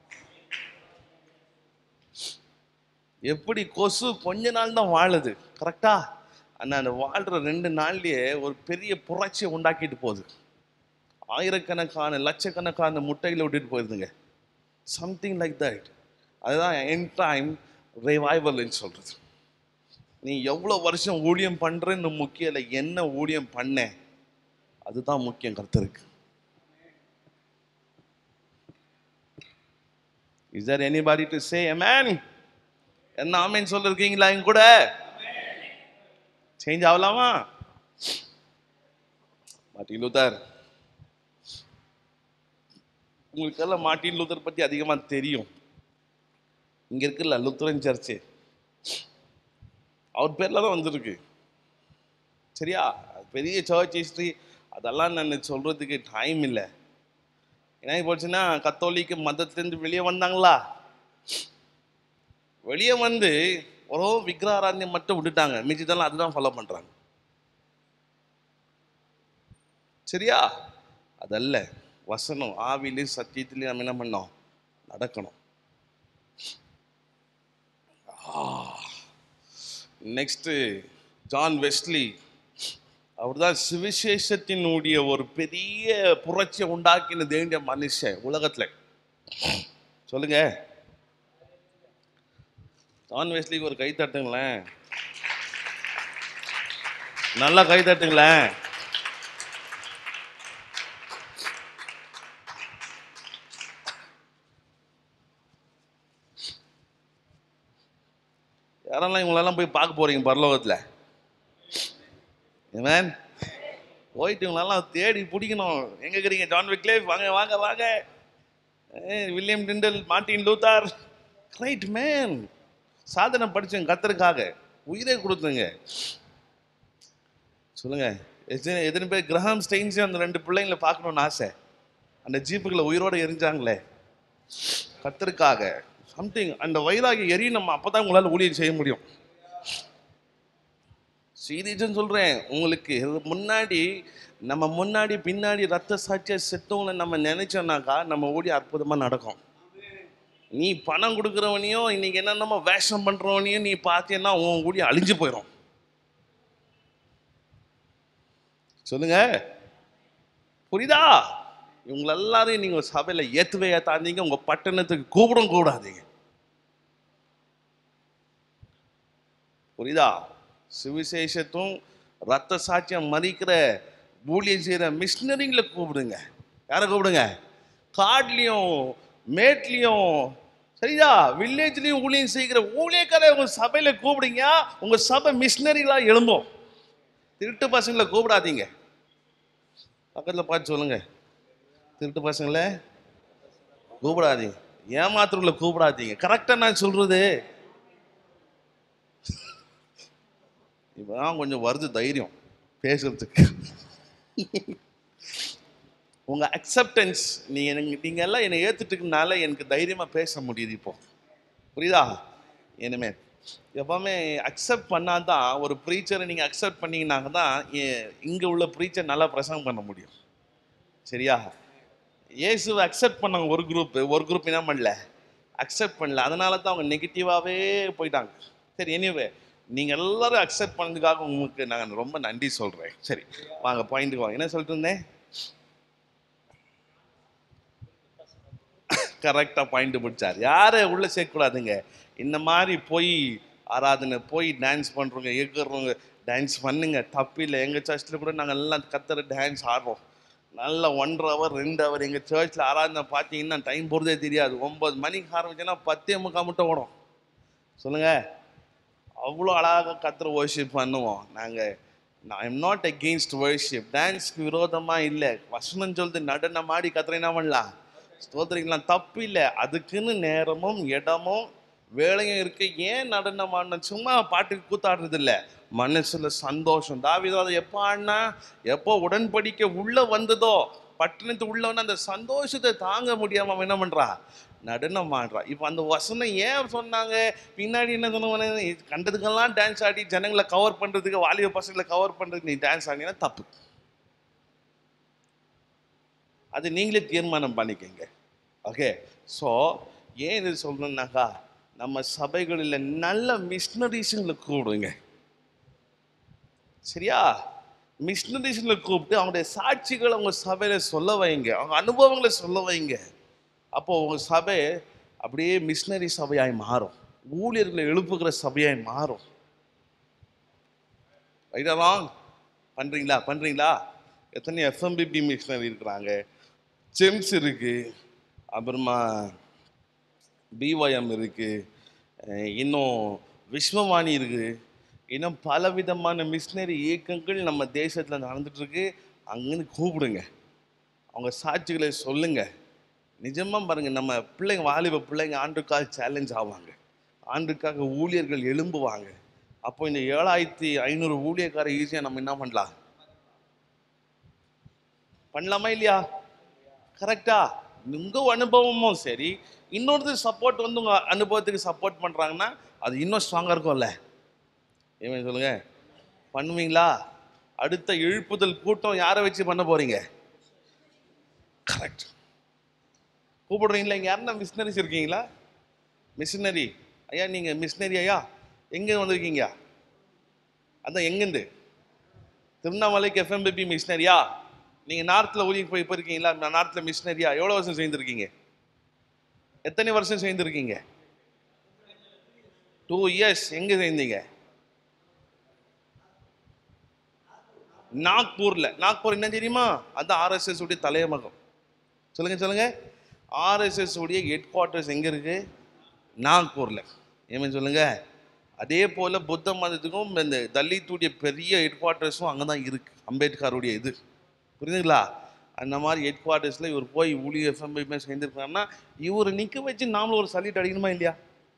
எப்படி கொசு கொஞ்ச நாள் தான் வாழுது, கரெக்டா? ஆனால் அந்த வாழ்கிற 2 நாள்லயே ஒரு பெரிய புரட்சியை உண்டாக்கிட்டு போகுது. ஆயிரக்கணக்கான லட்சக்கணக்கான முட்டைகளை விட்டுட்டு போயிருதுங்க. Something like that. அதுதான் எண்ட் டைம் ரிவைவல்னு சொல்றது. நீ எவ்வளோ வருஷம் ஊழியம் பண்றேன்னு முக்கியம் இல்லை, என்ன ஊழியம் பண்ண அதுதான் முக்கியம் கர்த்தருக்கு. Is there anybody to say amen? என்ன ஆமென் சொல்லிருக்கீங்களா? இங்க கூட சேஞ்ச் ஆகலாமா? மார்ட்டின் லூதர், உங்களுக்கு எல்லாம் மார்ட்டின் லூதர் பத்தி அதிகமா தெரியும். இங்க இருக்குல்ல லுத்தரன் சர்ச்சு, அவர் பேர்ல தான் வந்திருக்கு. சரியா? பெரிய சர்ச் ஹிஸ்டரி அதெல்லாம் நான் சொல்றதுக்கு டைம் இல்லை. என்ன போச்சுன்னா, கத்தோலிக்க மதத்திலிருந்து வெளியே வந்தாங்களா, வெளியே வந்து ஒரு விக்கிரகாராதனை மட்டும் விட்டுட்டாங்க, மிச்சதெல்லாம் அதுதான் ஃபாலோ பண்றாங்க. சரியா? அதல்ல, வசனம் ஆவிலையும் சத்தியத்திலையும் நம்ம என்ன பண்ணோம், நடக்கணும். நெக்ஸ்ட் ஜான் வெஸ்லி, அவர் தான் சுவிசேஷத்தினுடைய ஒரு பெரிய புரட்சியை உண்டாக்கின வேண்டிய மனுஷன் உலகத்துல. சொல்லுங்க. ஜான் வெஸ்லிக்கு ஒரு கை தட்டுங்களேன், நல்லா கை தட்டுங்களேன். யாரெல்லாம் இவங்களெல்லாம் போய் பார்க்க போறீங்க பரலோகத்துல? ஆமென். போயிட்டு இவங்களெல்லாம் தேடி பிடிக்கணும். எங்க இருக்கிறீங்க? ஜான் விக்லேஃப் வாங்க வாங்க வாங்க, William Tyndale, Martin Luther. Right man, சாதனை படிச்சவங்க, கர்த்தருக்காக உயிரே கொடுத்துங்க. சொல்லுங்க, எத்தனை பேர் கிரஹாம் ஸ்டெயின்ஸ் அந்த 2 பிள்ளைங்களை பார்க்கணும்னு ஆசை? அந்த ஜீப்புகளை உயிரோட எரிஞ்சாங்களே கர்த்தருக்காக. சம்திங் அந்த வைராகி எரியணும், அப்பதான் உங்களால் ஊழியம் செய்ய முடியும். சீரியஸ்ன்னு சொல்றேன் உங்களுக்கு. முன்னாடி நம்ம முன்னாடி பின்னாடி ரத்த சாட்சியா செத்தவங்களை நம்ம நினைச்சோம்னாக்கா நம்ம ஊழியம் அற்புதமா நடக்கும். நீ பணம் கொடுக்குறவனையும் இன்னைக்கு என்னென்னமோ வேஷம் பண்றவனையும் நீ பார்த்தீங்கன்னா உன் ஊழியம் அழிஞ்சு போயிடும். சொல்லுங்க, புரியுதா? இவங்க எல்லாரையும் நீங்க சபையில ஏத்துவே ஏத்தாந்தீங்க, உங்க பட்டணத்துக்கு கூப்பிடும் கூடாதீங்க. புரியுதா? சுவிசேஷத்தும் ரத்த சாட்சியம் மதிக்கிற ஊழியம் செய்யற மிஷினரிங்களை கூப்பிடுங்க. யாரை கூப்பிடுங்க? காட்லையும் மேட்லையும், சரிதா, வில்லேஜ்லயும் ஊழியம் செய்கிற ஊழியக்கார உங்க சபையில கூப்பிடுங்க. உங்க சபை மிஷினரிகளா எழும்போம். திருட்டு பசங்களை கூப்பிடாதீங்க. பக்கத்துல பார்த்து சொல்லுங்க, திருட்டு பசங்களை கூப்பிடாதீங்க, ஏமாத்துறவங்களை கூப்பிடாதீங்க. கரெக்டா நான் சொல்றது? இப்பதான் கொஞ்சம் வருது தைரியம் பேசுறதுக்கு. உங்க அக்செப்டன்ஸ், நீங்க எல்லாம் என்னை ஏத்துட்டுனால எனக்கு தைரியமா பேச முடியுது இப்போ. புரியுதா? இனிமே எப்பவுமே அக்செப்ட் பண்ணாதான், ஒரு ப்ரீச்சரை நீங்க அக்செப்ட் பண்ணீங்கன்னாக்க தான் இங்க உள்ள ப்ரீச்சர் நல்லா பிரசங்கம் பண்ண முடியும். சரியா? இயேசுவை அக்செப்ட் பண்ணாங்க ஒரு குரூப் என்ன பண்ணல, அக்செப்ட் பண்ணல. அதனால தான் அவங்க நெகட்டிவாவே போயிட்டாங்க. சரி, எனிவே நீங்க எல்லாரும் அக்செப்ட் பண்ணதுக்காக உங்களுக்கு நான் ரொம்ப நன்றி சொல்றேன். சரி வாங்க, பாயிண்ட்டுக்கு வாங்க. என்ன சொல்லிட்டு இருந்தேன்? கரெக்டா பாயிண்ட் பிடிச்சார். யாரை உள்ள சேர்க்கக்கூடாதுங்க. இந்த மாதிரி போய் ஆராதனை போய் டான்ஸ் பண்றவங்க, ஏற்கிறவங்க டான்ஸ் பண்ணுங்க, தப்பில்லை. எங்க சர்ச்சில் கூட நாங்கள் எல்லாம் கத்துற டான்ஸ் ஆடுறோம். நல்லா 1.5 hour 2 hour எங்க சர்ச்சில் ஆராதனை பார்த்தீங்கன்னா டைம் போகிறதே தெரியாது. 9 மணிக்கு ஆரம்பிச்சேன்னா 10:45 மட்டும் ஓடும். சொல்லுங்க, அவ்வளோ அழகாக கத்துற வர்ஷிப் பண்ணுவோம் நாங்கள். I am not against worship, டான்ஸ்க்கு விரோதமாக இல்லை. வசனம் சொல்லுது நடனம் ஆடி கத்துற என்ன பண்ணலாம், ஸ்தோத்திரிக்கலாம், தப்பு இல்லை. அதுக்குன்னு நேரமும் இடமும் வேலையும் இருக்கு. ஏன் நடனம் ஆடின? சும்மா பாட்டுக்கு கூத்தாடுறது இல்லை, மனசுல சந்தோஷம். தாவீது அதை எப்போ ஆடினா, எப்போ உடன்படிக்கை உள்ள வந்ததோ, பட்டணத்து உள்ள வந்து அந்த சந்தோஷத்தை தாங்க முடியாம அவன் என்ன பண்றா, நடனம் ஆடுறா. இப்போ அந்த வசனம் ஏன் சொன்னாங்க? பின்னாடி என்ன சொன்ன, கண்டதுக்கெல்லாம் டான்ஸ் ஆடி ஜனங்களை கவர் பண்றதுக்கு, வாலிப பசங்களை கவர் பண்றதுக்கு நீ டான்ஸ் ஆடினா தப்பு. அது நீங்களே தீர்மானம் பண்ணிக்கங்க. ஓகே, ஸோ ஏன் இது சொல்றேன்னாக்கா, நம்ம சபைகளில் நல்ல மிஷினரிஸுங்களை கூப்பிடுங்க. சரியா? மிஷினரிஸுங்களை கூப்பிட்டு அவங்களுடைய சாட்சிகளை அவங்க சபையில சொல்ல வைங்க, அவங்க அனுபவங்களை சொல்ல வைங்க. அப்போ உங்க சபை அப்படியே மிஷினரி சபையாய் மாறும், ஊழியர்களை எழுப்புகிற சபையாய் மாறும். ரைட்டா ராங்? பண்றீங்களா? எத்தனை எஃப்எம்பிபி மிஷினரி இருக்கிறாங்க, ஜெம்ஸ் இருக்கு, அப்புறமா பிஒய்எம் இருக்கு, இன்னும் விஸ்வவாணி இருக்கு, இன்னும் பலவிதமான மிஷினரி இயக்கங்கள் நம்ம தேசத்தில் நடந்துட்டு இருக்கு. அங்கேருந்து கூப்பிடுங்க, அவங்க சாட்சிகளை சொல்லுங்க. நிஜமா பாருங்க, நம்ம பிள்ளைங்க, வாலிப பிள்ளைங்க ஆண்டுக்காக சேலஞ்ச் ஆவாங்க, ஆண்டுக்காக ஊழியர்கள் எழும்புவாங்க. அப்போ இந்த 7500 ஊழியக்கார ஈஸியாக நம்ம என்ன பண்ணலாமா இல்லையா? கரெக்டா? உங்க அனுபவமும் சரி, இன்னொருத்தர் சப்போர்ட் வந்து உங்க அனுபவத்துக்கு சப்போர்ட் பண்றாங்கன்னா அது இன்னும் ஸ்ட்ராங்கா இருக்கும்ல. ஏன் சொல்லுங்க, பண்ணுவீங்களா? அடுத்த எழுப்புதல் கூட்டம் யாரை வச்சு பண்ண போறீங்க? கரெக்ட். கூப்பிடுறீங்களா? இங்க யாருன்னா மிஷினரிஸ் இருக்கீங்களா? மிஷினரி ஐயா, நீங்க மிஷினரி ஐயா, எங்க வந்திருக்கீங்க? அதான் எங்கேருந்து? திருவண்ணாமலைக்கு எஃப்எம்பிபி மிஷினரியா? நீங்க நார்த்ல ஊழி போயிருக்கீங்களா? நார்த்ல மிஷினரியா? எவ்வளவு வருஷம் சேர்ந்துருக்கீங்க? எத்தனை வருஷம் சேர்ந்துருக்கீங்க? 2 years. எங்க சேர்ந்தீங்க? நாக்பூர்ல. நாக்பூர் என்ன தெரியுமா? அதான் ஆர்எஸ்எஸ் உடைய தலையமகம். சொல்லுங்க, ஆர்எஸ்எஸ் உடைய ஹெட் குவார்டர்ஸ் எங்க இருக்கு? நாக்பூர்ல. ஏமே சொல்லுங்க, அதே போல் புத்த மதத்துக்கும் இந்த தலித்துடைய பெரிய ஹெட் குவார்ட்டர்ஸும் அங்கே தான் இருக்குது, அம்பேத்கருடைய இது. புரியுதுங்களா? அந்த மாதிரி ஹெட் குவார்ட்டர்ஸில் இவர் போய் ஊழிய எஃப்எம்பி சேர்ந்துருக்காருன்னா இவர் நிற்க வச்சு நாமளும் ஒரு சல்யூட் அடிக்கணுமா இல்லையா?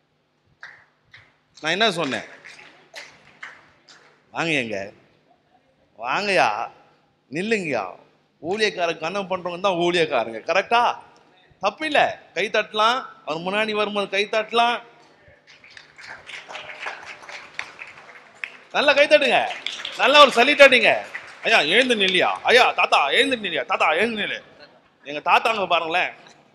நான் என்ன சொன்னேன்? வாங்கங்க, வாங்கயா, நில்லுங்கயா. ஊழியக்கார கண்ணம் பண்ணுறவங்க தான் ஊழியக்காரங்க. கரெக்டா? தப்பு இல்லை. கை தட்டலாம், அவர் முன்னாடி வரும்போது கை தட்டலாம். நல்லா கை தட்டுங்க, நல்லா ஒரு சல்யூட் அடிங்க. ஐயா எழுந்து நில்லையா, ஐயா தாத்தா எழுந்து நில்லையா, தாத்தா எழுந்து நில்லு. எங்கள் தாத்தாங்க பாருங்களேன்.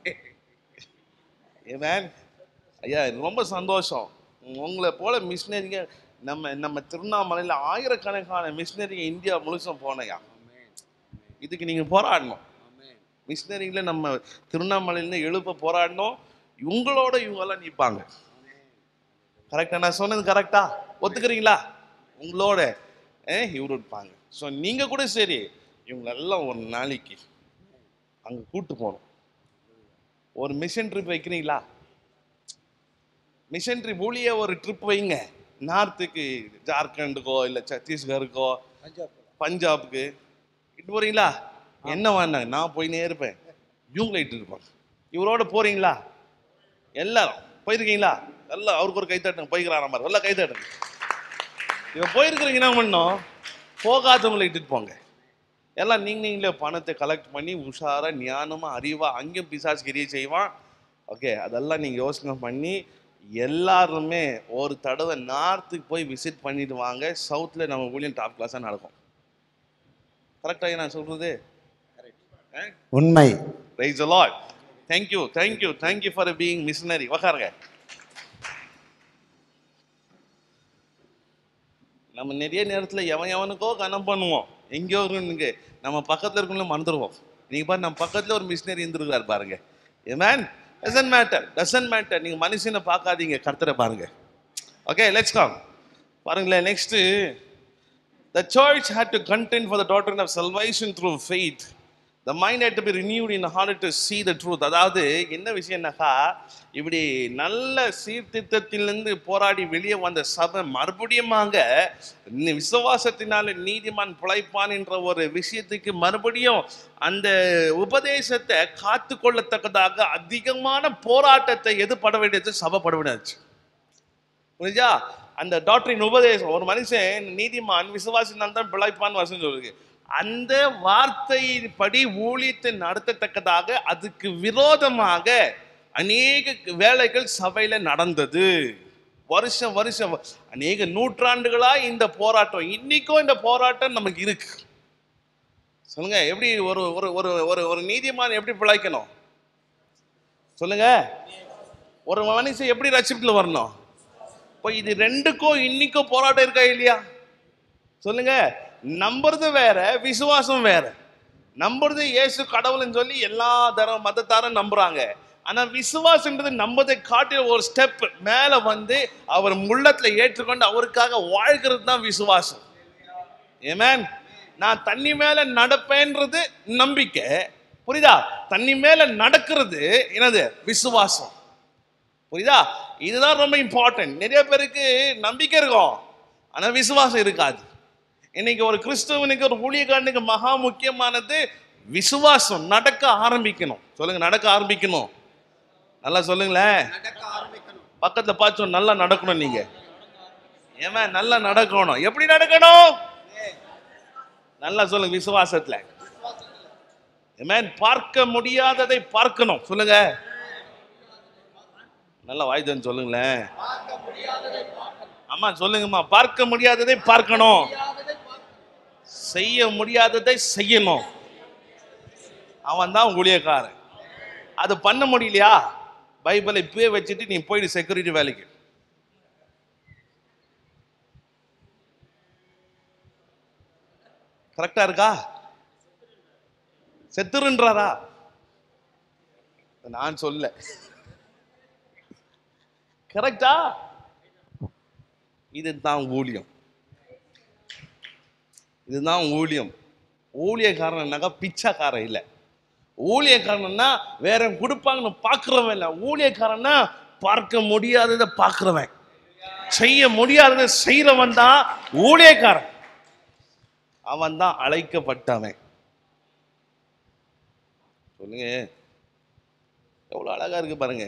ஏன் ஐயா ரொம்ப சந்தோஷம். உங்களை போல மிஷினரிங்க நம்ம திருவண்ணாமலையில் ஆயிரக்கணக்கான மிஷினரிங்க இந்தியா முழுசும் போனையா. இதுக்கு நீங்கள் போராடணும். மிஷினரிங்களை நம்ம திருவண்ணாமலையிலேருந்து எழுப்ப போராடணும். இவங்களோட இவங்கெல்லாம் நிற்பாங்க. கரெக்டா? நான் சொன்னது கரெக்டா? ஒத்துக்கிறீங்களா? உங்களோட இவரு இருப்பாங்க. ஸோ நீங்கள் கூட சரி, இவங்களெல்லாம் ஒரு நாளைக்கு அங்கே கூப்பிட்டு போகணும். ஒரு மிஷன் ட்ரிப் வைக்கிறீங்களா? மிஷன் ட்ரிப் ஊழிய ஒரு ட்ரிப் வைங்க. நார்த்துக்கு, ஜார்க்கண்டுக்கோ இல்லை சத்தீஸ்கருக்கோ பஞ்சாபுக்கு இட்டு போகிறீங்களா? என்ன வேணாங்க, நான் போயினே இருப்பேன். இவங்களை இட்டு இருப்பாங்க. இவரோட போகிறீங்களா? எல்லாரும் போயிருக்கீங்களா? எல்லாம் அவருக்கு ஒரு கைத்தட்டுங்க. போய்க்கிறார மாதிரி எல்லாம் கைத்தட்டுங்க. இவன் போயிருக்கிறீங்க என்ன பண்ணோம்? போகாதவங்களை இட்டுட்டு போங்க. எல்லாம் நீங்களே பணத்தை கலெக்ட் பண்ணி உஷாரா ஞானமாக அறிவாக அங்கேயும் பிசாசு கிரியை செய்வான். ஓகே, அதெல்லாம் நீங்கள் யோசனை பண்ணி எல்லாருமே ஒரு தடவை நார்த்துக்கு போய் விசிட் பண்ணிட்டு வாங்க. சவுத்தில் நம்ம ஊழியம் டாப் கிளாஸாக நடக்கும். கரெக்டாக நான் சொல்கிறது? உண்மை. Praise the Lord. Thank you for being missionary. உக்காருங்க. நம்ம நிறைய நேரத்தில் எவனுக்கோ கனம் பண்ணுவோம். எங்கேயோ இருக்கு, நம்ம பக்கத்தில் இருக்கவங்களும் மறந்துடுவோம். நீங்கள் பாரு, நம்ம பக்கத்தில் ஒரு மிஷினரி இருந்துருக்காரு பாருங்க. ஏமேன்? Doesn't matter. நீங்கள் மனுஷனை பார்க்காதீங்க, கர்த்தரை பாருங்க. Okay, let's come. பாருங்களேன், next, the church had to contend for the doctrine of salvation through faith. The mind had to be renewed in order to see the truth. அதாவது என்ன விஷயம்னாக்கா, இப்படி நல்ல சீர்திருத்தத்திலிருந்து போராடி வெளியே வந்த சபை மறுபடியுமாக விசுவாசத்தினால நீதிமான் பிழைப்பான் என்ற ஒரு விஷயத்துக்கு மறுபடியும் அந்த உபதேசத்தை காத்து கொள்ளத்தக்கதாக அதிகமான போராட்டத்தை எதிர்பட வேண்டியது சபை பட வேண்டியது. புரிஞ்சா? அந்த டாக்டரின் உபதேசம், ஒரு மனுஷன் நீதிமான் விசுவாசினால் தான் பிழைப்பான் வசனம் சொல்லுது. அந்த வார்த்தையின்படி ஊழியத்தை நடத்தத்தக்கதாக அதுக்கு விரோதமாக அநேக வேலைகள் சபையில நடந்தது. வருஷம் அநேக நூற்றாண்டுகளா இந்த போராட்டம், இன்னைக்கும் இந்த போராட்டம் நமக்கு இருக்கு. சொல்லுங்க, எப்படி ஒரு ஒரு ஒரு ஒரு நீதிமான் எப்படி பிழைக்கணும்? சொல்லுங்க, ஒரு மனுஷன் எப்படி ரட்சிப்புல வரணும்? இப்போ இது ரெண்டுக்கும் இன்னைக்கும் போராட்டம் இருக்கா இல்லையா? சொல்லுங்க. நம்புறது வேற, விசுவாசம் வேற. நம்புறது இயேசு கடவுள்னு சொல்லி எல்லா மதத்தாரும் நம்புறாங்க. ஆனா விசுவாசன்றது நம்பதை காட்டில ஒரு ஸ்டெப் மேல வந்து அவர் உள்ளத்துல ஏற்றுக்கொண்டு அவருக்காக வாழ்கிறது தான் விசுவாசம். ஆமென். நான் தண்ணி மேல நடப்பேன்றது நம்பிக்கை, புரியுதா? தண்ணி மேல நடக்கிறது என்னது? விசுவாசம். புரியுதா? இதுதான் ரொம்ப இம்பார்ட்டன்ட். நிறைய பேருக்கு நம்பிக்கை இருக்கும், ஆனா விசுவாசம் இருக்காது. இன்னைக்கு ஒரு கிறிஸ்துவனுக்கு, ஒரு ஊழியக்காரனுக்கு மகா முக்கியமானது விசுவாசம். நடக்க ஆரம்பிக்கணும். சொல்லுங்க, நடக்க ஆரம்பிக்கணும். நல்லா சொல்லுங்களேன். பக்கத்துல பார்த்து நல்லா நடக்கணும். நீங்க ஏமா நல்லா நடக்கணும். எப்படி நடக்கணும்? நல்லா சொல்லுங்க, விசுவாசத்துல. ஏமேன். பார்க்க முடியாததை பார்க்கணும். சொல்லுங்க, நல்லா வாய்தான் சொல்லுங்களேன். ஆமா சொல்லுங்கம்மா. பார்க்க முடியாததை பார்க்கணும், செய்ய முடியாததை செய்யணும். அவன் தான் ஊழியக்காரன். அது பண்ண முடியலையா? பைபிளை இப்பவே வச்சுட்டு நீ போயிடு செக்யூரிட்டி வேலைக்கு. கரெக்டா இருக்கா? செத்துருன்றாரா? நான் சொல்ல. கரெக்டா? இதுதான் ஊழியம். இதுதான் ஊழியம். ஊழியக்காரன்னாக்கா பிச்சைக்காரன் இல்லை. ஊழியக்காரன்னா வேற கொடுப்பாங்கன்னு பார்க்கிறவன் இல்லை. ஊழியக்காரன்னா பார்க்க முடியாததை பார்க்கிறவன், செய்ய முடியாததை செய்யறவன் தான் ஊழியக்காரன். அவன் தான் அழைக்கப்பட்டவன். சொல்லுங்க, எவ்வளவு அழகா இருக்கு பாருங்க.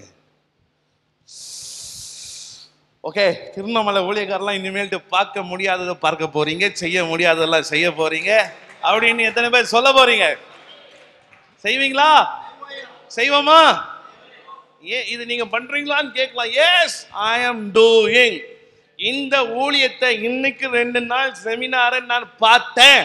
ஓகே, திருவண்ணாமலை ஊழியக்காரெல்லாம் இனிமேல்ட்டு பார்க்க முடியாததை பார்க்க போறீங்க, செய்ய முடியாததெல்லாம் செய்ய போறீங்க அப்படின்னு எத்தனை பேர் சொல்ல போறீங்க? செய்வீங்களா? செய்வோமா? ஏன் இது நீங்க பண்றீங்களான்னு கேட்கலாம். எஸ், ஐ ஆம் டூயிங். இந்த ஊழியத்தை இன்னைக்கு 2 நாள் செமினாரை நான் பார்த்தேன்,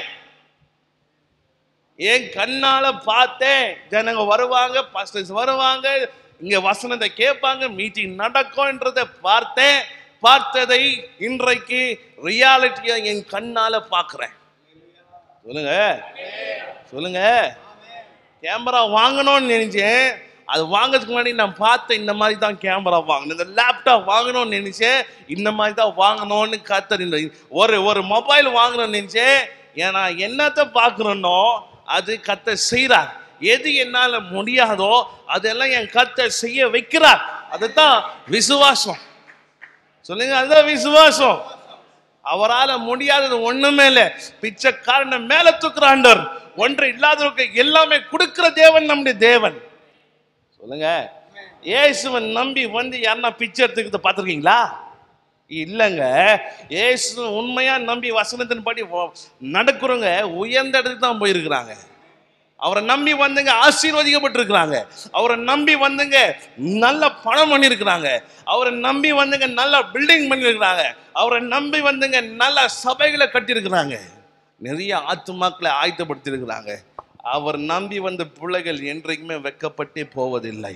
என் கண்ணால பார்த்தேன். ஜனங்க வருவாங்க, பாஸ்டர்ஸ் வருவாங்க, இங்க வசனத்தை கேட்பாங்க, மீட்டிங் நடக்கும்ன்றதை பார்த்தேன். பார்த்ததை இன்றைக்கு ரியாலிட்டியா என் கண்ணால பார்க்கிறேன். சொல்லுங்க, சொல்லுங்க. கேமரா வாங்கணும்னு நினைச்சேன், அது வாங்கிறதுக்கு முன்னாடி நான் பார்த்தேன், இந்த மாதிரி தான் கேமரா வாங்கணும். இந்த லேப்டாப் வாங்கணும்னு நினைச்சேன், இந்த மாதிரி தான் வாங்கணும்னு கத்தர். ஒரு மொபைல் வாங்கணும்னு நினைச்சேன், ஏன்னா என்னத்தை பார்க்கணும்னோ அது கத்தர் செய்கிறார். எது என்னால முடியாதோ அதெல்லாம் என் கத்தர் செய்ய வைக்கிறார். அதுதான் விசுவாசம். சொல்லுங்க, அதுதான் விசுவாசம். அவரால் முடியாதது ஒண்ணுமே இல்லை. பிச்சைக்காரனை மேல தூக்குறாண்டவர், ஒன்று இல்லாதவருக்கு எல்லாமே கொடுக்கிற தேவன் நம்முடைய தேவன். சொல்லுங்க, இயேசுவன் நம்பி வந்து யாருன்னா பிச்சை எடுத்துக்கிட்டு பார்த்துருக்கீங்களா? இல்லைங்க. இயேசு உண்மையா நம்பி வசனத்தின் படி நடக்கிறவங்க உயர்ந்த இடத்துக்கு தான் போயிருக்கிறாங்க. அவரை நம்பி வந்துங்க ஆசீர்வதிக்கப்பட்டிருக்கிறாங்க. அவரை நம்பி வந்துங்க நல்ல பணம் பண்ணியிருக்கிறாங்க. அவரை நம்பி வந்துங்க நல்ல பில்டிங் பண்ணியிருக்கிறாங்க. அவரை நம்பி வந்துங்க நல்ல சபைகளை கட்டியிருக்கிறாங்க. நிறைய ஆத்துமாக்களை ஆயத்தப்படுத்தியிருக்கிறாங்க. அவர் நம்பி வந்த பிள்ளைகள் என்றைக்குமே வெட்கப்பட்டே போவதில்லை.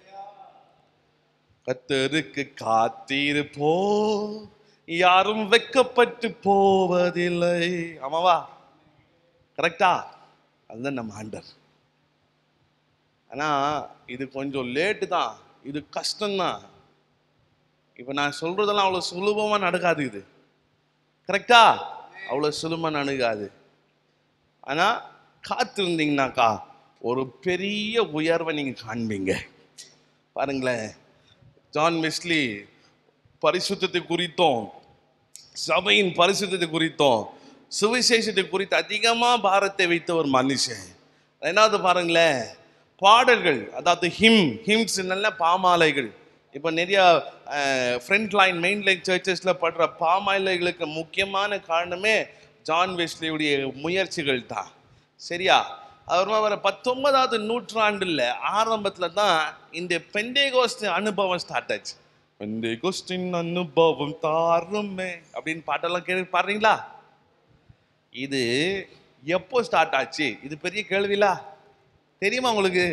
கர்த்தருக்கு காத்திருப்போ யாரும் வெட்கப்பட்டு போவதில்லை. ஆமாவா? கரெக்டா? அதுதான் நம்ம ஆண்டர். ஆனா இது கொஞ்சம் லேட்டு தான், இது கஷ்டம்தான். இப்ப நான் சொல்றதெல்லாம் அவ்வளவு சுலபமா நடக்காது. இது கரெக்டா? அவ்வளவு சுலபமா நடக்காது. ஆனா காத்திருந்தீங்கன்னாக்கா ஒரு பெரிய உயர்வை நீங்க காண்பீங்க. பாருங்களேன், ஜான் வெஸ்லி பரிசுத்தத்தை குறித்தும் சபையின் பரிசுத்தத்தை குறித்தும் சுவிசேஷத்தை குறித்து அதிகமா பாரத்தை வைத்த ஒரு மனுஷன். ரெண்டாவது பாருங்களேன், பாடல்கள், அதாவது ஹிம்ஸ் நல்ல பாமாலைகள். இப்போ நிறைய ஃப்ரண்ட் லைன் மெயின் லைன் சர்ச்சஸ்ல படுற பாமாலைகளுக்கு முக்கியமான காரணமே ஜான் வெஸ்லியுடைய முயற்சிகள் தான். சரியா? அவர் வர 19வது நூற்றாண்டுல ஆரம்பத்துல தான் இந்த பெண்டேகோஸ்ட் அனுபவம் ஸ்டார்ட் ஆச்சு. பெண்டேகோஸ்டின் அனுபவம் தாருமே அப்படின்னு பாட்டெல்லாம் கேட்டு பாடுறீங்களா? இது எப்போ ஸ்டார்ட் ஆச்சு? இது பெரிய கேள்விலா? தெரியுமா உங்களுக்கு?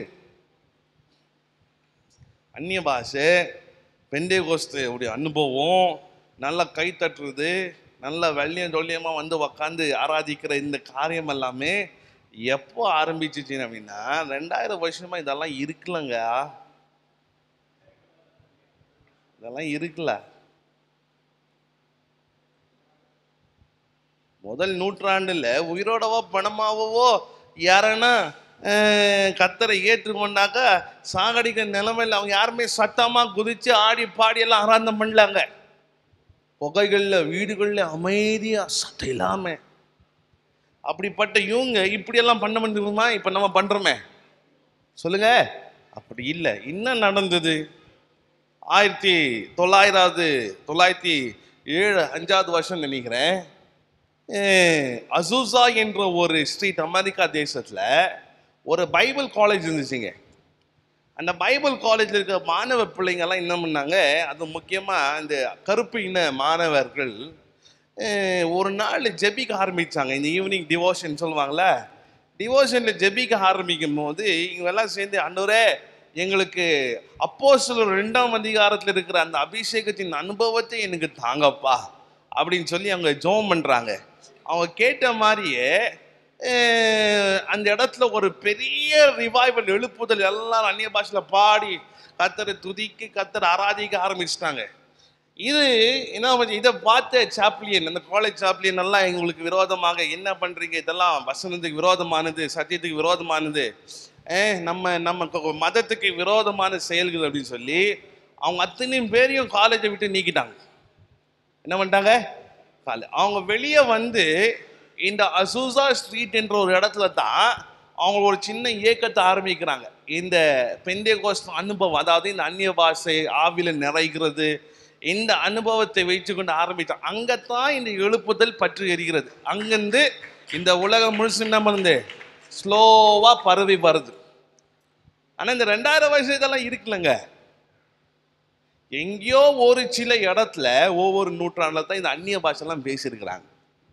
அந்நிய பாஷை, பெண்டேகோஸ்ட் உடைய அனுபவம், நல்லா கை தட்டுறது, நல்ல வெள்ளியமா வந்து உக்காந்து ஆராதிக்கிற இந்த காரியம் எல்லாமே எப்போ ஆரம்பிச்சிச்சு அப்படின்னா 2000 வருஷமா இதெல்லாம் இருக்குல்லங்க. இதெல்லாம் இருக்குல்ல. முதல் நூற்றாண்டுல உயிரோடவோ பணமாவோ யாரன்னா கத்தரை ஏற்றுக்கொண்டாக்கா சாகடிக்கிற நிலைமையில் அவங்க யாருமே சத்தமா குதிச்சு ஆடி பாடி எல்லாம் ஆராதனை பண்ணலாங்க. புகைகள்ல வீடுகள்ல அமைதியா சத்தம் இல்லாம. அப்படிப்பட்ட இவங்க இப்படியெல்லாம் பண்ண முடியுமா? இப்ப நம்ம பண்றோமே, சொல்லுங்க. அப்படி இல்லை. என்ன நடந்தது? 1907 5வது வருஷம் நினைக்கிறேன், அசூசா என்ற ஒரு ஸ்ட்ரீட் அமெரிக்கா தேசத்துல ஒரு பைபிள் காலேஜ் இருந்துச்சுங்க. அந்த பைபிள் காலேஜில் இருக்கிற மாணவ பிள்ளைங்கெல்லாம் என்ன பண்ணாங்க, அது முக்கியமா இந்த கருப்பு இன மாணவர்கள் ஒரு நாள் ஜெபிக்க ஆரம்பிச்சாங்க. இந்த ஈவினிங் டிவோஷன் சொல்லுவாங்களே, டிவோஷன்ல ஜெபிக்க ஆரம்பிக்கும் போது இவங்கெல்லாம் சேர்ந்து, ஆண்டவரே எங்களுக்கு அப்போஸ்தலர் 2ஆம் அதிகாரத்தில் இருக்கிற அந்த அபிஷேகத்தின் அனுபவத்தை எனக்கு தாங்கப்பா அப்படின்னு சொல்லி அவங்க ஜெபம் பண்றாங்க. அவங்க கேட்ட மாதிரியே அந்த இடத்துல ஒரு பெரிய ரிவைவல் எழுப்புதல், எல்லாரும் அந்நிய பாஷையில பாடி கர்த்தரை துதிக்க கர்த்தரை ஆராதிக்க ஆரம்பிச்சிட்டாங்க. இது என்ன, இதை பார்த்த சாப்ளியன், அந்த காலேஜ் சாப்ளியன் எல்லாம் எங்களுக்கு விரோதமாக என்ன பண்றீங்க, இதெல்லாம் வசனத்துக்கு விரோதமானது, சத்தியத்துக்கு விரோதமானது, நம்ம மதத்துக்கு விரோதமான செயல்கள் அப்படின்னு சொல்லி அவங்க அத்தனையும் பேரையும் காலேஜை விட்டு நீக்கிட்டாங்க. என்ன பண்ணிட்டாங்க? அவங்க வெளியே வந்து இந்த அசூசா ஸ்ட்ரீட் என்ற ஒரு இடத்துல தான் அவங்க ஒரு சின்ன இயக்கத்தை ஆரம்பிக்கிறாங்க. இந்த பெந்தேகோஸ்து அனுபவம், அதாவது இந்த அந்நிய பாஷை ஆவில நிறைகிறது, இந்த அனுபவத்தை வைத்துக்கொண்டு ஆரம்பித்தாங்க. அங்கத்தான் இந்த எழுப்புதல் பற்றி எரிகிறது. அங்கிருந்து இந்த உலகம் முழுசு என்ன பண்ணுது? ஸ்லோவா பரவி வருது. ஆனா இந்த 2000 வருஷம் இதெல்லாம் இருக்குல்லங்க. எங்கேயோ ஒரு சில இடத்துல ஒவ்வொரு நூற்றாண்டுல தான் இந்த அந்நிய பாஷெல்லாம் பேசியிருக்கிறாங்க.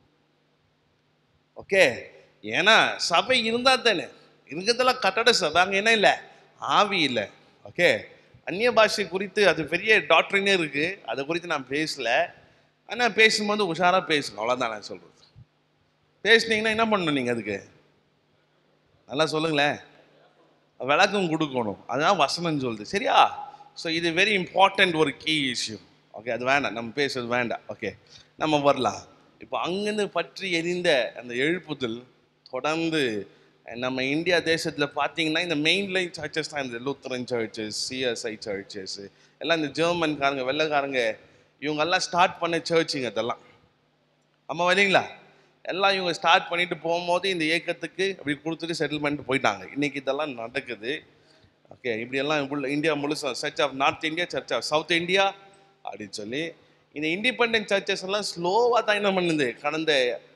ஓகே, ஏன்னா சபை இருந்தா தானே, இருக்கிறதெல்லாம் கட்டட சபை, அங்கே என்ன இல்லை? ஆவி இல்லை. ஓகே, அந்நிய பாஷை குறித்து அது பெரிய டாக்டரினே இருக்கு, அதை குறித்து நான் பேசல. ஆனால் பேசும்போது உஷாராக பேசணும், அவ்வளோதான் நான் சொல்றது. பேசுனீங்கன்னா என்ன பண்ணணும்? நீங்கள் அதுக்கு நல்லா சொல்லுங்களேன், விளக்கம் கொடுக்கணும். அதுதான் வசனம் சொல்லுது, சரியா? ஸோ இது வெரி இம்பார்ட்டண்ட், ஒரு கீ இஷ்யூ. ஓகே, அது வேண்டாம், நம்ம பேசுறது வேண்டாம். ஓகே, நம்ம வரலாம். இப்போ அங்கேருந்து பற்றி எரிந்த அந்த எழுப்புதல் தொடர்ந்து நம்ம இந்தியா தேசத்தில் பார்த்தீங்கன்னா இந்த மெயின் லைன் சர்ச்சஸ் தான், இந்த லூத்தரன் சர்ச்சஸ், சிஎஸ்ஐ சர்ச்சஸ் எல்லாம், இந்த ஜெர்மன்காரங்க வெள்ளைக்காரங்க இவங்கெல்லாம் ஸ்டார்ட் பண்ண சர்ச்சுங்க இதெல்லாம். ஆமாம் வரீங்களா? எல்லாம் இவங்க ஸ்டார்ட் பண்ணிட்டு போகும்போது இந்த இயக்கத்துக்கு அப்படி கொடுத்துட்டு செட்டில்மெண்ட் போயிட்டாங்க. இன்னைக்கு இதெல்லாம் நடக்குது. ஓகே, இப்படியெல்லாம் இந்தியா முழுசும் church of north India, church of south India அப்படின்னு சொல்லி இந்த இண்டிபெண்டன்ட் சர்ச்சஸ் எல்லாம் ஸ்லோவாக தான் என்ன பண்ணுது? கடந்த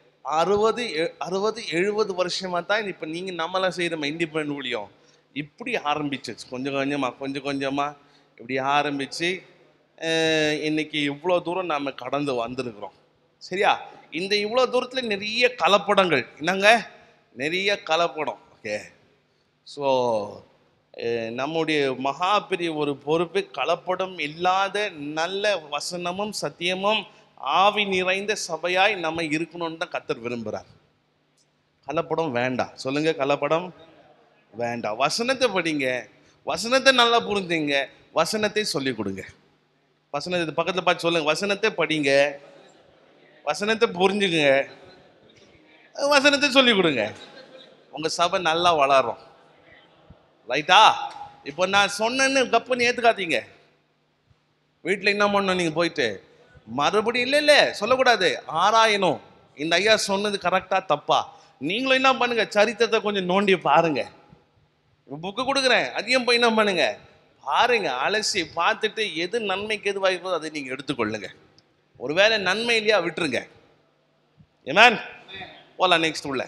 60-70 வருஷமாக தான் இப்போ நீங்கள் நம்மளாம் செய்கிற இண்டிபெண்டன்ட் ஊழியம் இப்படி ஆரம்பிச்சிச்சு. கொஞ்சம் கொஞ்சமாக இப்படி ஆரம்பித்து இன்னைக்கு இவ்வளோ தூரம் நாம் கடந்து வந்திருக்கிறோம், சரியா? இந்த இவ்வளோ தூரத்தில் நிறைய கலப்படங்கள், என்னங்க, நிறைய கலப்படம். ஓகே, ஸோ நம்முடைய மகா பெரிய ஒரு பொறுப்பு, கலப்படம் இல்லாத நல்ல வசனமும் சத்தியமும் ஆவி நிறைந்த சபையாய் நம்ம இருக்கணும்னு தான் கர்த்தர் விரும்புகிறார். கலப்படம் வேண்டாம், சொல்லுங்க, கலப்படம் வேண்டாம். வசனத்தை படிங்க, வசனத்தை நல்லா புரிஞ்சுங்க, வசனத்தை சொல்லிக் கொடுங்க. வசனத்தை பக்கத்தில் பார்த்து சொல்லுங்க, வசனத்தை படிங்க, வசனத்தை புரிஞ்சுங்க, வசனத்தை சொல்லிக் கொடுங்க. உங்கள் சபை நல்லா வளரும், ரைட்டா? இப்போ நான் சொன்னேன்னு கப்புன்னு ஏற்றுக்காதீங்க. வீட்டில் என்ன பண்ணணும்? நீங்கள் போயிட்டு மறுபடியும் இல்லை சொல்லக்கூடாது, ஆராயணும். இந்த ஐயா சொன்னது கரெக்டா தப்பா? நீங்களும் என்ன பண்ணுங்க, சரித்திரத்தை கொஞ்சம் நோண்டி பாருங்க. புக்கு கொடுக்குறேன், அதையும் போய் என்ன பண்ணுங்க, பாருங்க, அலசி பார்த்துட்டு எது நன்மைக்கு எது வாய்ப்போ அதை நீங்கள் எடுத்துக்கொள்ளுங்க. ஒருவேளை நன்மை இல்லையா விட்டுருங்க. ஏமேன், போலாம் நெக்ஸ்ட் உள்ள.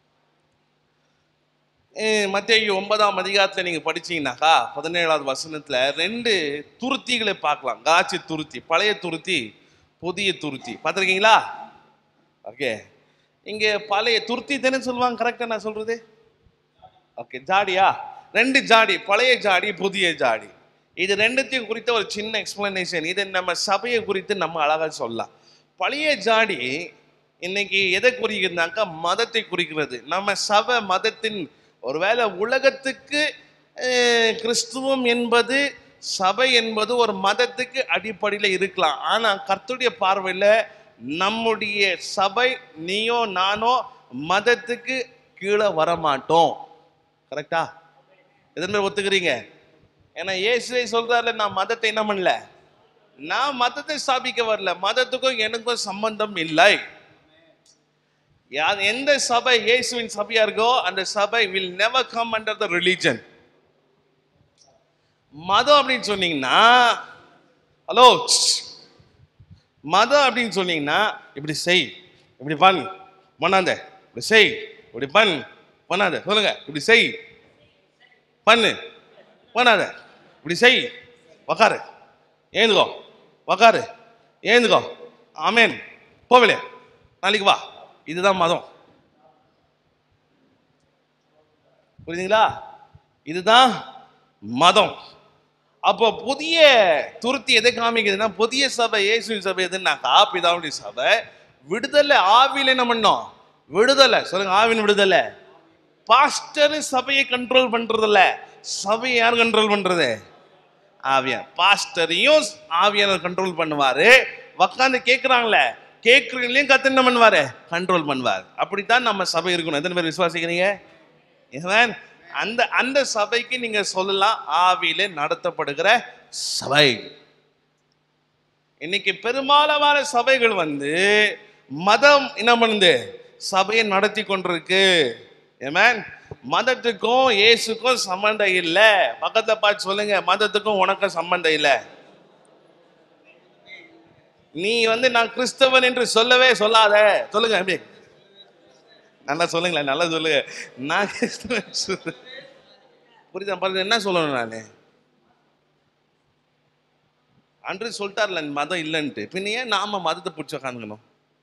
மத்தேயு 9ஆம் அதிகாரத்தில் நீங்கள் படிச்சீங்கன்னாக்கா 17வது வசனத்தில் 2 துருத்திகளை பார்க்கலாம். காட்சி துருத்தி, பழைய துருத்தி, புதிய துருத்தி. பார்த்துருக்கீங்களா? ஓகே, இங்கே பழைய துருத்தி தானே சொல்லுவாங்க, கரெக்டாக நான் சொல்றது? ஓகே, ஜாடியா? 2 ஜாடி, பழைய ஜாடி, புதிய ஜாடி. இது ரெண்டுத்தையும் குறித்த ஒரு சின்ன எக்ஸ்பிளனேஷன். இதை நம்ம சபையை குறித்து நம்ம அழகாக சொல்லலாம். பழைய ஜாடி இன்னைக்கு எதை குறிக்கிறதுனாக்கா மதத்தை குறிக்கிறது. நம்ம சபை மதத்தின், ஒருவேளை உலகத்துக்கு கிறிஸ்துவம் என்பது, சபை என்பது ஒரு மதத்துக்கு அடிப்படையில் இருக்கலாம். ஆனால் கர்த்தருடைய பார்வையில் நம்முடைய சபை, நீயோ நானோ மதத்துக்கு கீழே வரமாட்டோம். கரெக்டா? எதன் ஒத்துக்கிறீங்க? ஏன்னா இயேசுவை சொல்றாருல, நான் மதத்தை என்ன பண்ணல, நான் மதத்தை ஸ்தாபிக்க வரல, மதத்துக்கும் எனக்கும் சம்பந்தம் இல்லை. எந்த சபை இயேசுவின் சபையா இருக்கோ அந்த சபை will never come under the religion. மதம் அப்படின்னு சொன்னீங்கன்னா, ஹலோ, மதம் அப்படின்னு சொன்னீங்கன்னா இப்படி செய், இப்படி பண்ணாத, இப்படி செய், இப்படி பண்ணாத, சொல்லுங்க, இப்படி செய், பண்ணாத, இப்படி செய், உக்காரு, ஏந்துக்கோ, உக்காரு, ஏந்துக்கோ, ஆமேன், போகலையா, நாளைக்கு வா. இதுதான் மதம். புரியுதுங்களா? இதுதான் மதம். அப்போ புதிய துருத்தி எதை காமிக்குதுன்னா, புதிய சபை இயேசுவின் சபை எதுன்னாக்கா பிதாவுடைய சபை. விடுதலை, ஆவியில என்ன பண்ணோம்? விடுதலை, சொல்லுங்க, ஆவின் விடுதலை. பாஸ்டர் சபையை கண்ட்ரோல் பண்றதில்ல, சபையை யார் கண்ட்ரோல் பண்றது? ஆவியார். பாஸ்டரையும் ஆவியார் கண்ட்ரோல் பண்ணுவாரு. உக்காந்து கேட்குறாங்களே, கேட்குறீங்களையும் கர்த்தர் என்ன பண்ணுவாரு? கண்ட்ரோல் பண்ணுவார். அப்படித்தான் நம்ம சபை இருக்கணும். எத்தனை பேர் விசுவாசிக்கிறீங்க? அந்த அந்த சபைக்கு நீங்க சொல்லலாம், ஆவியிலே நடத்தப்படுகிற சபை. இன்னைக்கு பெரும்பாலான சபைகள் வந்து மதம் என்ன பண்ணுது, சபையை நடத்தி கொண்டிருக்கு. ஆமென். மதத்துக்கும் இயேசுக்கும் சம்பந்தம் இல்லை. பக்கத்துல பார்த்து சொல்லுங்க, மதத்துக்கும் உனக்கும் சம்பந்தம் இல்லை. நீ வந்து நான் கிறிஸ்தவன் என்று சொல்லவே சொல்லாத. சொல்லுங்க அப்படி நல்லா சொல்லுங்களேன், நல்லா சொல்லுங்க. நான் கிறிஸ்தவன் புரியுதா? பாருங்க என்ன சொல்லணும் நானு. அன்று சொல்லிட்டார்ல மதம் இல்லைன்ட்டு, பின்ன ஏன் நாம மதத்தை பிடிச்சி உக்காந்துக்கணும்?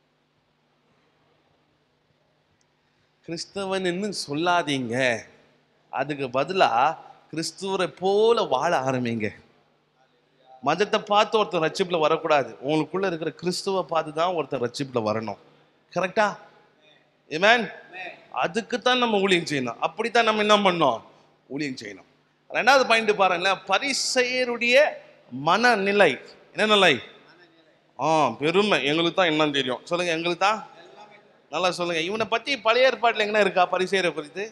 கிறிஸ்தவன் சொல்லாதீங்க, அதுக்கு பதிலா கிறிஸ்துவரை போல வாழ ஆரம்பிங்க. மதத்தை பார்த்து ஒருத்தர் ரட்சிப்புல வரக்கூடாது, உங்களுக்குள்ள இருக்கிற கிறிஸ்துவை பார்த்து தான் ஒருத்தர் ரட்சிப்புல வரணும். கரெக்டா? ஆமென். அதுக்குத்தான் நம்ம ஊழியம் செய்யணும். அப்படித்தான் நம்ம என்ன பண்ணோம், ஊழியம் செய்யணும். ரெண்டாவது பாயிண்ட் பாருங்களேன், பரிசேயருடைய மனநிலை. என்ன நிலை? பெருமை. எங்களுக்கு தான் என்ன தெரியும். சொல்லுங்க, எங்களுக்கு தான். நல்லா சொல்லுங்க. இவனை பத்தி பழைய ஏற்பாட்டுல எங்கன்னா இருக்கா பரிசேயரை குறித்து?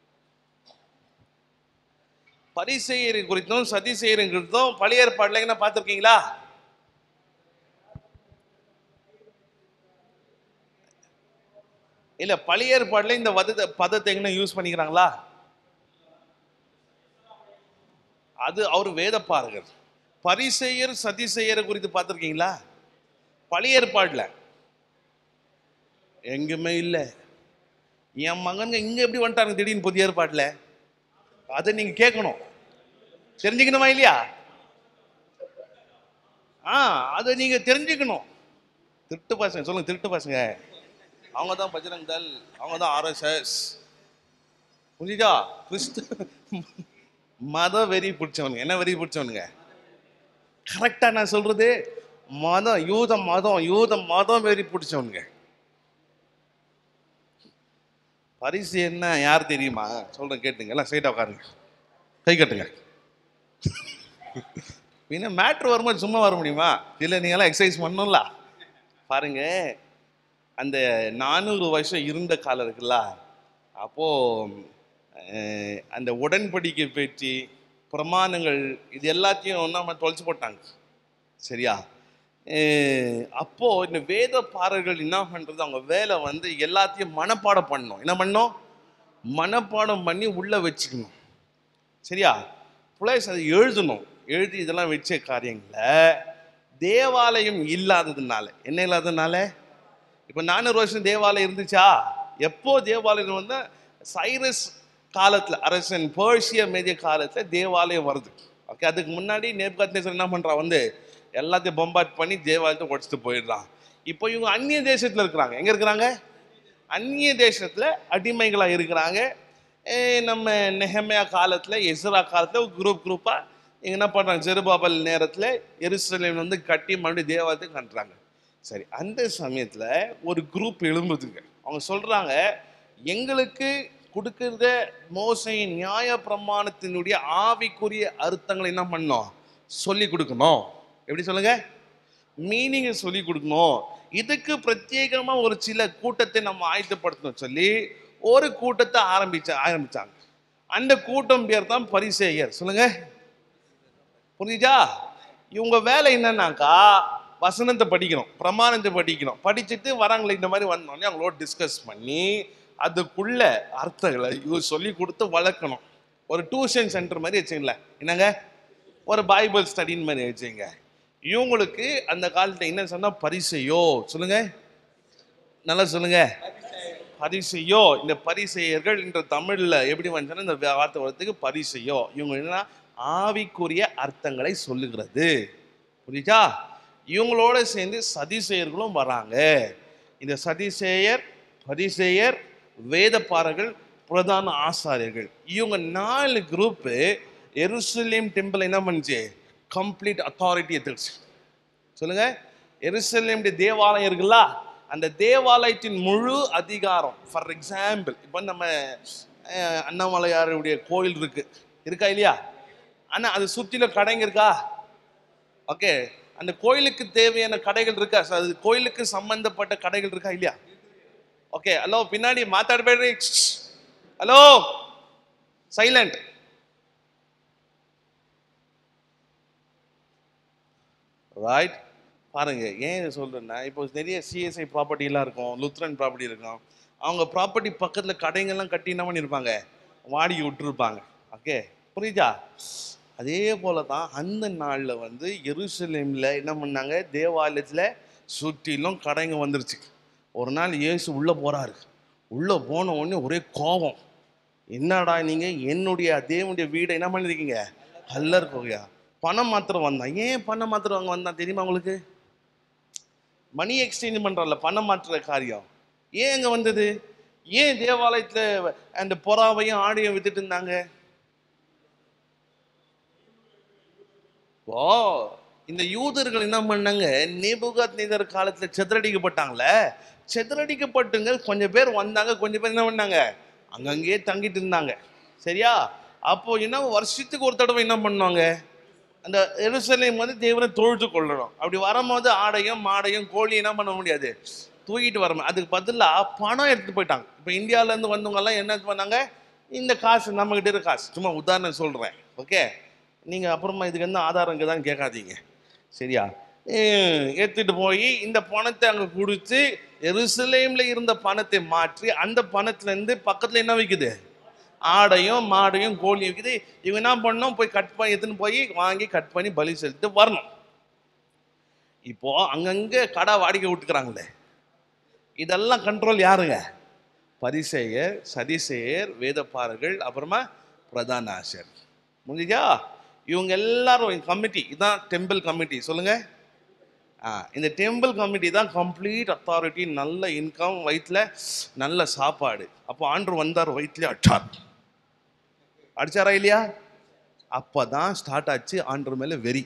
பரிசேயரை குறித்தும் சதிசேயரை குறித்தும் பழைய ஏற்பாட்டுல எங்கன்னா பார்த்திருக்கீங்களா? இல்ல, பழைய ஏற்பாட்டுல இந்த பதத்தை எங்கன்னா யூஸ் பண்ணிக்கிறாங்களா? அது அவர் வேத பாரகர். பரிசேயர் சதிசேயரை குறித்து பார்த்திருக்கீங்களா பழைய ஏற்பாட்டுல? எங்குமே இல்லை. என் மகன்க இங்க எப்படி வந்துட்டாங்க திடீர்னு புதிய ஏற்பாட்டுல? அதை நீங்க கேட்கணும், தெரிஞ்சுக்கணுமா இல்லையா? அதை நீங்க தெரிஞ்சுக்கணும். திருட்டு பசங்க சொல்லுங்க, திருட்டு பசங்க அவங்க தான் பஜ்ரங் தள், அவங்க தான் RSS. புரியுதா? கிறிஸ்து மத வெறி பிடிச்சவனுங்க. என்ன வெறி பிடிச்சவனுங்க? கரெக்டா நான் சொல்றது? மதம், யூத மதம் வெறி பிடிச்சவனுங்க. பரிசு என்ன யார் தெரியுமா? சொல்றேன் கேட்டுங்க, எல்லாம் ஸ்ட்ரைட்டா உட்காருங்க, கை கட்டுங்க. பின்ன மேட்ரு வரும்போது சும்மா வர முடியுமா? இல்லை, நீங்களாம் எக்ஸசைஸ் பண்ணணும்ல. பாருங்க, அந்த 400 வருஷம் இருந்த காலம் இருக்குல்ல, அப்போ அந்த உடன்படிக்கை பேச்சு, பிரமாணங்கள், இது எல்லாத்தையும் நம்ம தொலைச்சு போட்டாங்க. சரியா? அப்போ இந்த வேத பாரர்கள் என்ன பண்றது, அவங்க வேலை வந்து எல்லாத்தையும் மனப்பாடம் பண்ணணும். என்ன பண்ணணும்? மனப்பாடம் பண்ணி உள்ள வச்சுக்கணும். சரியா? பிளஸ் அதை எழுதணும். எழுதி இதெல்லாம் வச்ச காரியங்களை தேவாலயம் இல்லாததுனால, என்ன இல்லாததுனால, இப்போ 400 வருஷம் தேவாலயம் இருந்துச்சா? எப்போ தேவாலயம் வந்து சைரஸ் காலத்தில், அரசன் பேர்ஷிய மேதிய காலத்தில் தேவாலயம் வருது. ஓகே, அதுக்கு முன்னாடி நேபுகாத்நேசர் என்ன பண்ணுறான், வந்து எல்லாத்தையும் பம்பாட் பண்ணி தேவாலயத்தை உடச்சிட்டு போயிடுறான். இப்போ இவங்க அந்நிய தேசத்தில் இருக்கிறாங்க. எங்கே இருக்கிறாங்க? அந்நிய தேசத்தில் அடிமைகளாக இருக்கிறாங்க. நம்ம நெஹெமியா காலத்தில், எஸ்ரா காலத்தில் குரூப்பாக இங்கே என்ன பண்ணுறாங்க, ஜெருபாபல் நேரத்தில் எருசலேம் வந்து கட்டி மறுபடியும் தேவாலயத்துக்கு கட்டுறாங்க. சரி, அந்த சமயத்தில் ஒரு குரூப் எழும்புதுங்க. அவங்க சொல்கிறாங்க, எங்களுக்கு கொடுக்கிற மோசையின் நியாய பிரமாணத்தினுடைய ஆவிக்குரிய அர்த்தங்களை என்ன பண்ணோம், சொல்லி கொடுக்கணும். எப்படி சொல்லுங்க? மீனிங்கை சொல்லி கொடுக்கணும். இதுக்கு பிரத்யேகமாக ஒரு சில கூட்டத்தை நம்ம ஆயத்தப்படுத்தணும் சொல்லி ஒரு கூட்டத்தை ஆரம்பிச்சாங்க. அந்த கூட்டம் பேர் தான் பரிசேயர். சொல்லுங்க, புரியுதா? இவங்க வேலை என்னன்னாக்கா, வசனத்தை படிக்கணும், பிரமாணத்தை படிக்கணும், படிச்சுட்டு வராங்களே இந்த மாதிரி வந்தோடனே அவங்களோட டிஸ்கஸ் பண்ணி அதுக்குள்ள அர்த்தங்களை சொல்லி கொடுத்து வளர்க்கணும். ஒரு டியூஷன் சென்டர் மாதிரி வச்சுங்களேன். என்னங்க, ஒரு பைபிள் ஸ்டடின்னு மாதிரி வச்சுங்க. இவங்களுக்கு அந்த காலத்தில் என்ன சொன்னா பரிசையோ. சொல்லுங்க, நல்லா சொல்லுங்க, பரிசையோ. இந்த பரிசெயர்கள் என்ற தமிழ்ல எப்படி வந்துச்சுன்னா, இந்த வார்த்தை வரத்துக்கு பரிசையோ. இவங்க என்னன்னா ஆவிக்குரிய அர்த்தங்களை சொல்லுகிறது. புரியுதா? இவங்களோட சேர்ந்து சதிசேயர்களும் வராங்க. இந்த சதிசேயர், பரிசேயர், வேதப்பாரர்கள், பிரதான ஆசாரியர்கள், இவங்க 4 குரூப் எருசலேம் டெம்பிள் என்ன பண்ணுச்சு, கம்ப்ளீட் அத்தாரிட்டி எடுத்துச்சு. சொல்லுங்க, எருசலேம் தேவாலயம் இருக்குல்ல, அந்த தேவாலயத்தின் முழு அதிகாரம். ஃபார் எக்ஸாம்பிள், இப்போ நம்ம அண்ணாமலையாருடைய கோயில் இருக்கா இல்லையா? ஆனா அது சுற்றில கடைங்க இருக்கா? ஓகே, அந்த கோயிலுக்கு தேவையான கடைகள் இருக்கா? அது கோயிலுக்கு சம்பந்தப்பட்ட கடைகள் இருக்கா இல்லையா? ஓகே, ஹலோ, பின்னாடி மாத்தாடಬೇಡ್ರಿ. Hello, silent. ரைட்? பாருங்க, ஏன் இதை சொல்றேன்னா, இப்போ நிறைய சிஎஸ்ஐ ப்ராப்பர்ட்டிலாம் இருக்கும், லுத்ரன் ப்ராப்பர்ட்டி இருக்கும். அவங்க ப்ராப்பர்ட்டி பக்கத்தில் கடைங்கள்லாம் கட்டி என்ன பண்ணியிருப்பாங்க, வாடகை விட்டுருப்பாங்க. ஓகே, புரியுதா? அதே போல தான் அந்த நாளில் வந்து எருசலேமில் என்ன பண்ணாங்க, தேவாலயத்தில் சுற்றிலும் கடைங்க வந்துருச்சு. ஒரு நாள் இயேசு உள்ளே போகிறாரு. உள்ளே போன உடனே ஒரே கோபம். என்னடா நீங்கள் என்னுடைய தேவனுடைய வீடை என்ன பண்ணியிருக்கீங்க, கல்லர் கோகையா. பணம் மாத்திரம் வந்தான். ஏன் பணம் மாத்திரம் அங்கே வந்தான் தெரியுமா உங்களுக்கு? மணி எக்ஸ்சேஞ்ச் பண்றல, பணம் மாற்றுற காரியம் ஏன் அங்க வந்தது? ஏன் தேவாலயத்துல அந்த புறாவையும் ஆடையும் வித்துட்டு இருந்தாங்க? ஓ, இந்த யூதர்கள் என்ன பண்ணாங்க, நேபுகாத்நேசர் காலத்துல செதறடிக்கப்பட்டாங்களே, செதறடிக்கப்பட்டுங்க கொஞ்சம் பேர் வந்தாங்க, கொஞ்சம் பேர் என்ன பண்ணாங்க, அங்கங்கேயே தங்கிட்டு இருந்தாங்க. சரியா? அப்போ என்ன, வருஷத்துக்கு ஒரு தடவை என்ன பண்ணுவாங்க, அந்த எருசலேம் வந்து தேவனை தொழுது கொள்ளணும். அப்படி வரும்போது ஆடையும் மாடையும் கோழி என்ன பண்ண முடியாது, தூக்கிட்டு வர. அதுக்கு பதிலாக பணம் எடுத்துட்டு போயிட்டாங்க. இப்போ இந்தியாவிலேருந்து வந்தவங்க எல்லாம் என்ன பண்ணாங்க, இந்த காசு நம்மகிட்ட இருக்க காசு, சும்மா உதாரணம் சொல்கிறேன். ஓகே, நீங்கள் அப்புறமா இதுக்கு என்ன ஆதாரம் இருக்குதான்னு கேட்காதீங்க. சரியா? எடுத்துட்டு போய் இந்த பணத்தை அங்கே கொடுத்து எருசலேமில் இருந்த பணத்தை மாற்றி அந்த பணத்துலேருந்து பக்கத்தில் என்ன வைக்குது, ஆடையும் மாடையும் கோழியும் இருக்குது. இவங்க என்ன பண்ணணும், போய் கட் பண்ணி எடுத்துன்னு போய் வாங்கி கட் பண்ணி பலி செலுத்து வரணும். இப்போ அங்கங்கே கடை வாடகை விட்டுக்கிறாங்களே, இதெல்லாம் கண்ட்ரோல் யாருங்க? பரிசேயர், சதிசேயர், வேதப்பாரர்கள், அப்புறமா பிரதான ஆசிரியர். முடிஞ்சா இவங்க எல்லாரும் கமிட்டி, இதுதான் டெம்பிள் கமிட்டி. சொல்லுங்க. இந்த டெம்பிள் கமிட்டி தான் கம்ப்ளீட் அத்தாரிட்டி. நல்ல இன்கம், வயிற்றுல நல்ல சாப்பாடு. அப்போ ஆண்டவர் வந்தார், வயிற்றுல அடிச்சார். அடிச்சாரா இல்லையா? அப்பதான் ஸ்டார்ட் ஆச்சு ஆண்டவர் மேல வெறி.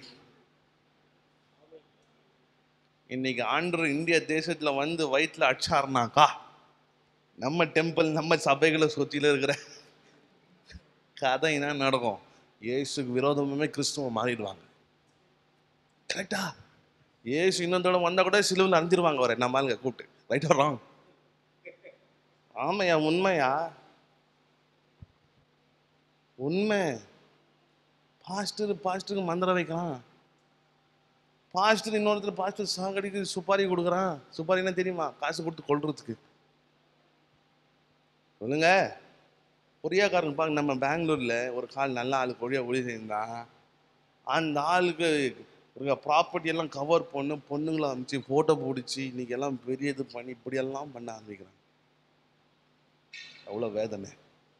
இன்னைக்கு ஆண்டவர் இந்திய தேசத்துல வந்து வயிற்றுல அடிச்சார்னாக்கா, நம்ம டெம்பிள் நம்ம சபைகளை சுற்றில இருக்கிற கதை என்ன நடக்கும்? இயேசுக்கு விரோதமே கிறிஸ்துவ மாறிடுவாங்க. கரெக்டா? இயேசு இன்னொரு வந்தா கூட சிலுவையில் அந்திருவாங்க அவரை, நம்ம ஆளுங்க கூப்பிட்டு. Right or wrong? ஆமையா, உண்மையா? உண்மை. பாஸ்டருக்கு மந்திரம் வைக்கிறான். பாஸ்டர் இன்னொருத்தர் பாஸ்டர் சாகடிக்கு சுப்பாரி கொடுக்குறான். சுப்பாரி என்ன தெரியுமா? காசு கொடுத்து கொள்றதுக்கு. சொல்லுங்க. கொரியாக்காரங்க பாங்க, நம்ம பெங்களூர்ல ஒரு கால் நல்ல ஆளுக்கு கொரியா ஒளி செய்யிருந்தா, அந்த ஆளுக்கு இருக்க ப்ராப்பர்ட்டி எல்லாம் கவர் பண்ணு, பொண்ணுங்களை அமைச்சு போட்டோ பிடிச்சி இன்னைக்கு எல்லாம் பெரிய இது பண்ணி இப்படியெல்லாம் பண்ண ஆரம்பிக்கிறாங்க. அவ்வளோ வேதனை.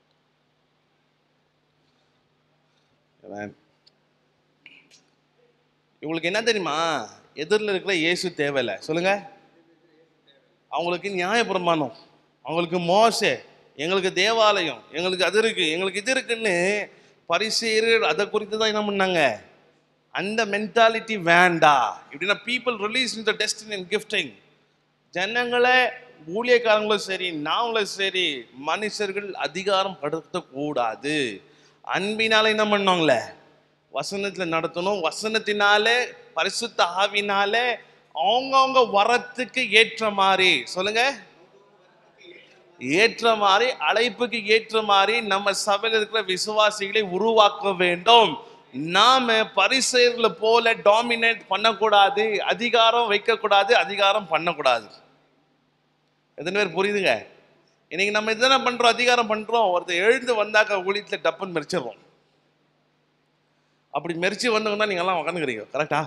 இவங்களுக்கு என்ன தெரியுமா, எதிரில் இருக்கிற இயேசு தேவையில்லை. சொல்லுங்க. அவங்களுக்கு நியாயப்பிரமாணம், அவங்களுக்கு மோசே, எங்களுக்கு தேவாலயம், எங்களுக்கு அது இருக்கு, எங்களுக்கு இது இருக்குன்னு பரிசேயர் அதை குறித்து தான் என்ன பண்ணாங்க. அந்த மென்டாலிட்டி வேண்டா. இப்படின்னா people release in the destiny and gifting. ஜனங்களை, ஊழியக்காரங்களும் சரி, நாங்களும் சரி, மனுஷர்கள் அதிகாரம் படுத்தக்கூடாது. அன்பினால என்ன பண்ணாங்களே, வசனத்துல நடத்தணும். வசனத்தினாலே, பரிசுத்த ஆவினாலே அவங்கவுங்க வரத்துக்கு ஏற்ற மாதிரி, சொல்லுங்க, ஏற்ற மாதிரி, அழைப்புக்கு ஏற்ற மாதிரி நம்ம சபையில் இருக்கிற விசுவாசிகளை உருவாக்க வேண்டும். நாம பரிசேயர்களை போல டாமினேட் பண்ணக்கூடாது, அதிகாரம் வைக்கக்கூடாது, அதிகாரம் பண்ணக்கூடாது. எத்தனை பேர் புரியுதுங்க? இன்னைக்கு நம்ம இதுதானே பண்றோம், அதிகாரம் பண்றோம். ஒருத்தர் எழுந்து வந்தாக்க ஊழியத்தில் டப்புன்னு மெரிச்சிடுறோம். அப்படி மெரிச்சு வந்தவங்க தான் நீங்க எல்லாம் உட்காந்துக்கிறீங்க. கரெக்டா?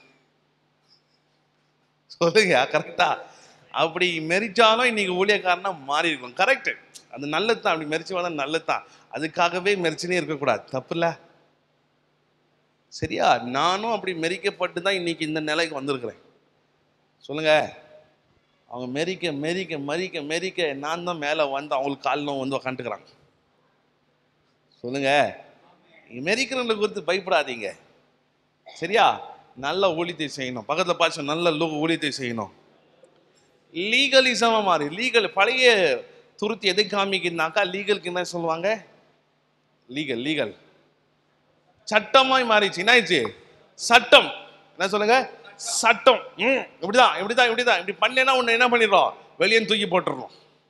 சொல்லுங்க, கரெக்டா? அப்படி மெரிச்சாலும் இன்னைக்கு ஊழியக்காரனா மாறி இருக்கும். கரெக்ட், அது நல்லது தான். அப்படி மெரிச்சு வந்தா நல்லது தான். அதுக்காகவே மெரிச்சுனே இருக்கக்கூடாது, தப்பு இல்லை. சரியா? நானும் அப்படி மெரிக்கப்பட்டு தான் இன்னைக்கு இந்த நிலைக்கு வந்திருக்கிறேன். சொல்லுங்க. அவங்க மெரிக்க மெரிக்க மறிக்க மெரிக்க நான் தான் மேலே வந்து அவங்களுக்கு காலில் வந்து உக்காந்துக்கிறாங்க. சொல்லுங்க. மெரிக்கிறவங்களை குறித்து பயப்படாதீங்க. சரியா? நல்ல ஊழியத்தை செய்யணும். பக்கத்தில் பார்த்து நல்ல ஊழியத்தை செய்யணும். லீகலிசமா மாறி, லீகல் பழைய துருத்தி எதை காமிக்குனாக்கா, லீகலுக்கு என்ன சொல்லுவாங்க, லீகல் லீகல் சட்டமாய் மாறிச்சு. என்ன ஆயிடுச்சு? சட்டம். என்ன சொல்லுங்க? சட்டம். இப்படிதான் இப்படிதான் இப்படிதான் இப்படி பண்ணேன்னா ஒண்ணு என்ன பண்ணிடுறோம், வெளியே தூக்கி போட்டுறோம்.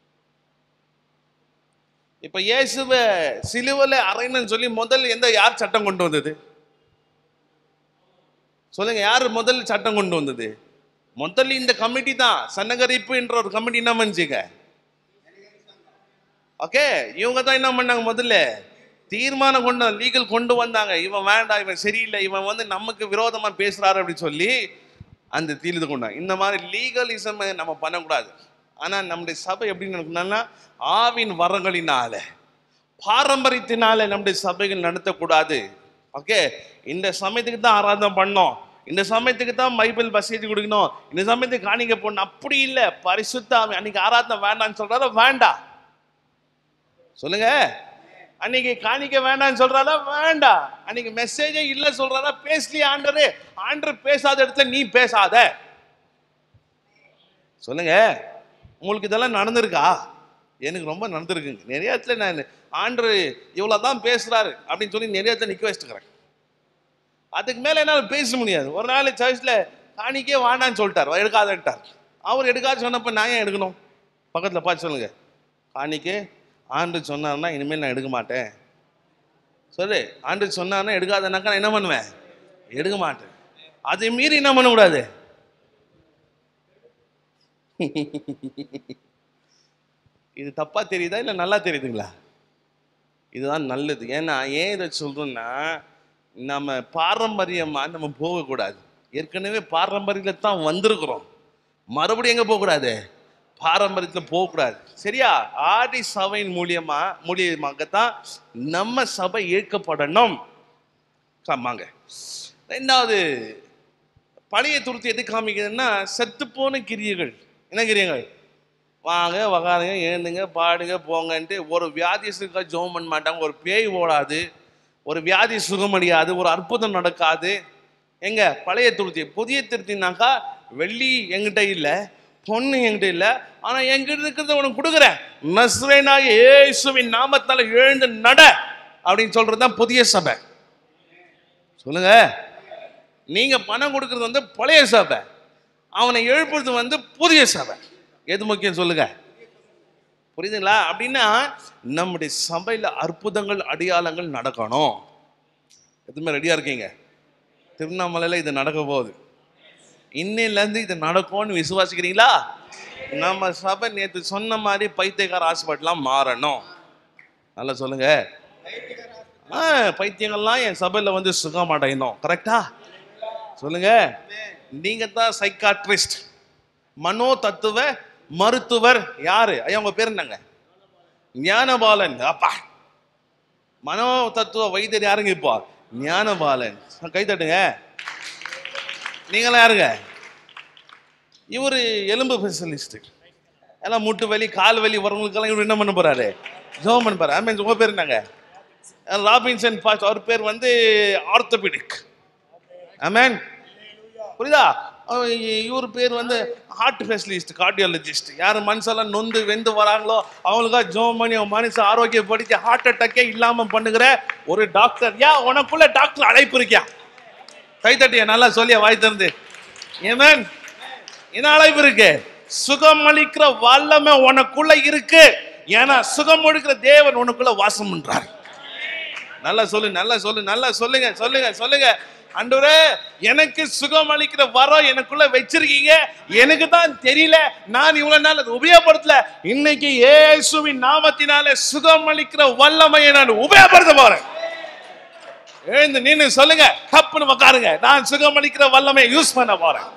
இப்ப இயேசுவை சிலுவையில அறையணும்னு சொல்லி முதல்ல யார் சட்டம் கொண்டு வந்தது? சொல்லுங்க, யார் முதல்ல சட்டம் கொண்டு வந்தது? முதல்ல இந்த கமிட்டி தான் சன்னகரிப்பு என்ற ஒரு கமிட்டி என்ன பண்ணிச்சுங்க. ஓகே, இவங்க தான் என்ன பண்ணாங்க, முதல்ல தீர்மானம் கொண்டு லீகல் கொண்டு வந்தாங்க. இவன் வேண்டாம், இவன் சரியில்லை, இவன் வந்து நமக்கு விரோதமா பேசுறாரு அப்படின்னு சொல்லி அந்த தீர்வு கொண்டாங்க. இந்த மாதிரி லீகலிசம் நம்ம பண்ணக்கூடாது. ஆனா நம்முடைய சபை எப்படி நடக்கணும்னா ஆவின் வரங்களினால பாரம்பரியத்தினால நம்முடைய சபைகள் நடத்தக்கூடாது. ஓகே, இந்த சமயத்துக்கு தான் ஆராதனை பண்ணோம், இந்த சமயத்துக்கு தான் பைபிள் மெசேஜ் கொடுக்கணும், இந்த சமயத்துக்கு காணிக்க போடணும், அப்படி இல்லை. பரிசுத்த ஆவி அன்னைக்கு ஆராதனை வேண்டாம்னு சொல்றாரா, வேண்டாம் சொல்லுங்க. அன்னைக்கு காணிக்க வேண்டாம்னு சொல்றாரா, வேண்டாம். அன்னைக்கு மெசேஜே இல்லை சொல்றாரா, பேசலையே ஆண்டரு. ஆண்டர் பேசாத இடத்துல நீ பேசாத சொல்லுங்க. உங்களுக்கு இதெல்லாம் நடந்திருக்கா? எனக்கு ரொம்ப நடந்திருக்குங்க. நிறைய இடத்துல நான் ஆண்டர் இவ்வளவுதான் பேசுறாரு அப்படின்னு சொல்லி நிறைய இடத்துல நிக்க வச்சுக்கிறேன். அதுக்கு மேல என்னால் பேச முடியாது. ஒரு நாள் சர்ச்ல காணிக்கே வேண்டான்னு சொல்லிட்டார், எடுக்காதன்ட்டார். அவர் எடுக்காது சொன்னப்ப நான் ஏன் எடுக்கணும்? பக்கத்துல பார்த்து சொல்லுங்க, காணிக்கே ஆண்டு சொன்னார்னா இனிமேல் நான் எடுக்க மாட்டேன் சொல்லு. ஆண்டு சொன்னார்னா எடுக்காதனாக்கா நான் என்ன பண்ணுவேன், எடுக்க மாட்டேன். அதை மீறி என்ன பண்ணக்கூடாது. இது தப்பா தெரியுதா இல்லை நல்லா தெரியுதுங்களா? இதுதான் நல்லது. ஏன்னா ஏன் இதை சொல்றோம்னா, நம்ம பாரம்பரியமா நம்ம போகக்கூடாது. ஏற்கனவே பாரம்பரியத்தில் தான் வந்திருக்கிறோம், மறுபடியும் எங்க போகக்கூடாது, பாரம்பரியத்தில் போகக்கூடாது. சரியா? ஆதி சபையின் மூலியமாகத்தான் நம்ம சபை ஏற்கப்படணும். ஆமாங்க. ரெண்டாவது, பழைய துருத்தி எது காமிக்குதுன்னா செத்துப்போன கிரியைகள். என்ன கிரியைகள்? வாங்க வகாருங்க, எழுந்துங்க, பாடுங்க, போங்கன்ட்டு ஒரு வியாதிஸ்துக்காக ஜெபம் பண்ண மாட்டாங்க. ஒரு பேய் ஓடாது, ஒரு வியாதி சுகமடையாது, ஒரு அற்புதம் நடக்காது. எங்க பழைய துருத்தி. புதிய திருத்தினாக்கா வெள்ளி என்கிட்ட இல்லை, பொண்ணு என்கிட்ட இல்லை, ஆனா என்கிட்ட இருக்கிறத உனக்கு கொடுக்குறேன், நஸ்ரேனாகிய இயேசுவின் நாமத்தால எழுந்து நட அப்படின்னு சொல்றதுதான் புதிய சபை. சொல்லுங்க. நீங்க பணம் கொடுக்கறது வந்து பழைய சபை, அவனை எழுப்புறது வந்து புதிய சபை. எது முக்கியம் சொல்லுங்க? புரியுதுங்களா? அப்படின்னா நம்முடைய சபையில அற்புதங்கள் அடையாளங்கள் நடக்கணும். எதுவுமே ரெடியா இருக்கீங்க? திருவண்ணாமலையில இது நடக்க போகுது. இன்னையில இருந்து இது நடக்கும்னு விசுவாசிக்கிறீங்களா? நம்ம சபை நேற்று சொன்ன மாதிரி பைத்தியக்கார ஹாஸ்பிட்டலாம் மாறணும். நல்லா சொல்லுங்க. பைத்தியங்கள்லாம் என் சபையில வந்து சுகம் அடையணும். கரெக்டா? சொல்லுங்க. நீங்க தான் சைக்காட்ரிஸ்ட், மனோ தத்துவ மருத்துவர். யாரு ஐயா உங்க பேர் என்னங்க? ஞானபாலன். அப்பா, மனோ தத்துவ வைத்தியர் யாருங்க இப்போ? ஞானபாலன். கை தட்டுங்க. நீங்களாம் யாருங்க? இவரு எலும்பு ஸ்பெஷலிஸ்ட். எல்லாம் முட்டு வலி கால் வலி வரவங்களுக்கெல்லாம் இவர் என்ன பண்ண போறாரு? ஜெபம் பண்ண போறாரு. ஆமென். உங்க பேர் என்னங்க? Robinson past. அவர் பேர் வந்து ஆர்த்தோபெடிக். ஆமென். புரியுதா? இவர் பேர் வந்து ஹார்ட் ஸ்பெஷலிஸ்ட், கார்டியாலஜிஸ்ட். யார் மனுஷெல்லாம் நொந்து வெந்து வராங்களோ அவங்களுக்காக ஜெபம் பண்ணி அவன் மனுஷ ஆரோக்கியப்படுத்தி ஹார்ட் அட்டாக்கே இல்லாம பண்ணுகிற ஒரு டாக்டர். உனக்குள்ள டாக்டர் அழைப்பு இருக்கியா? கைத்தட்டியா நல்லா சொல்லியா வாய் திறந்து. ஆமென். என்ன அழைப்பு இருக்கு? சுகம் அளிக்கிற வல்லமை உனக்குள்ள இருக்கு. ஏன்னா சுகம் அளிக்கிற தேவன் உனக்குள்ள வாசம் பண்றார். நல்லா சொல்லு, நல்லா சொல்லு, நல்லா சொல்லுங்க, சொல்லுங்க, சொல்லுங்க. ஆண்டவரே, எனக்கு சுகம் அளிக்கிற வரம் எனக்குள்ள வச்சிருக்கீங்க, எனக்கு தான் தெரியல, நான் இவ்வளவு நாள் அதை உபயோகப்படுத்தல. இன்னைக்கு இயேசுவின் நாமத்தினால சுகம் அளிக்கிற வல்லமையை நான் உபயோகப்படுத்த போறேன். எழுந்து நின்னு சொல்லுங்க, கப்புன்னு உட்காருங்க. நான் சுகம் அளிக்கிற வல்லமையை யூஸ் பண்ண போறேன்.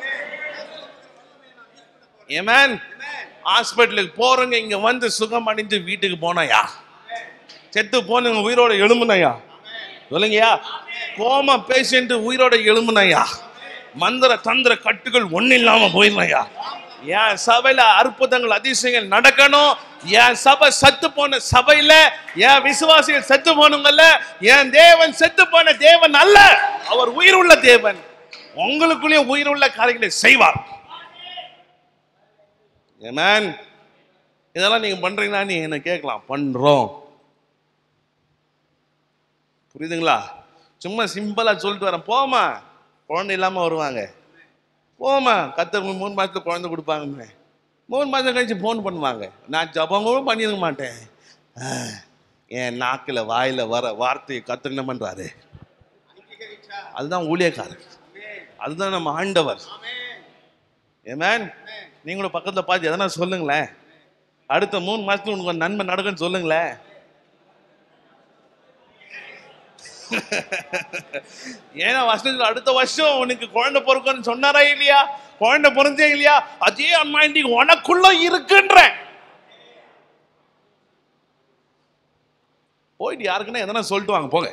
ஆமென். ஹாஸ்பிட்டலுக்கு போறவங்க இங்க வந்து சுகம் அடைஞ்சு வீட்டுக்கு போனாயா? செத்து போனவங்க உயிரோட எழும்புனையா? சொல்லுங்கயா. கோமா பேஷண்ட் உயிரோட எழும்புனையா? மந்திர தந்திர கட்டுகள் ஒண்ணு இல்லாம போயிடலையா? என் சபையில அற்புதங்கள் அதிசயங்கள் நடக்கணும். என் சபை செத்து போன சபையில என் விசுவாசிகள் செத்து போனவங்கல்ல, என் தேவன் செத்து போன தேவன் அல்ல, அவர் உயிருள்ள தேவன். உங்களுக்குள்ளேயும் உயிருள்ள காரியங்களை செய்வார். ஆமென். இதெல்லாம் நீங்க பண்றீங்களா? நீ என்ன கேட்கலாம். பண்றோம். புரியுதுங்களா? சும்மா சிம்பிளா சொல்லிட்டு வரேன். போமா, குழந்தை இல்லாம வருவாங்க. போமா, கத்தர் 3 மாசத்துல குழந்தை கொடுப்பாங்க. 3 மாசம் கழிச்சு போன் பண்ணுவாங்க. நான் ஜபங்களும் பண்ணிருக்க மாட்டேன். என் நாக்கில் வாயில வர வார்த்தையை கத்தர் என்ன பண்றாரு? அதுதான் ஊழியக்காரர், அதுதான் நம்ம ஆண்டவர். ஏமேன். நீங்களும் பக்கத்துல பார்த்து எதனா சொல்லுங்களேன். அடுத்த 3 மாசத்துல உனக்கு ஒரு நன்மை நடக்குன்னு சொல்லுங்களேன். ஏன்னா வருஷத்துல அடுத்த வருஷம் உனக்கு குழந்தை பிறக்கும்னு சொன்னாரா இல்லையா? குழந்தை பிறந்தே இல்லையா? அதே அன்னைக்கு உனக்குள்ள இருக்குன்ற. போயிட்டு யாருக்குன்னா எதனா சொல்லிட்டு வாங்க போங்க.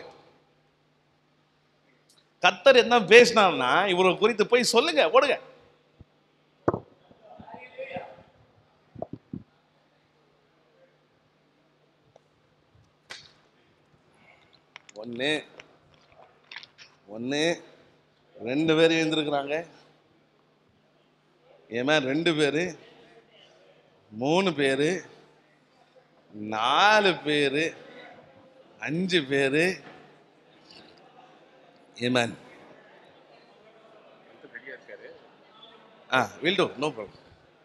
கர்த்தர் என்ன பேசினார்னா இவரை குறித்து போய் சொல்லுங்க, போடுங்க. ஒன்று ஒன்று 2 பேர் எழுந்திருக்கிறாங்க. ஏமா 2 பேரு, 3 பேரு, 4 பேரு, 5 பேரு. Amen. Will do, no problem.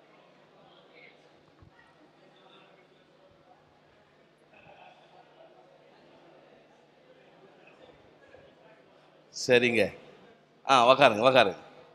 சரிங்க. உக்காருங்க.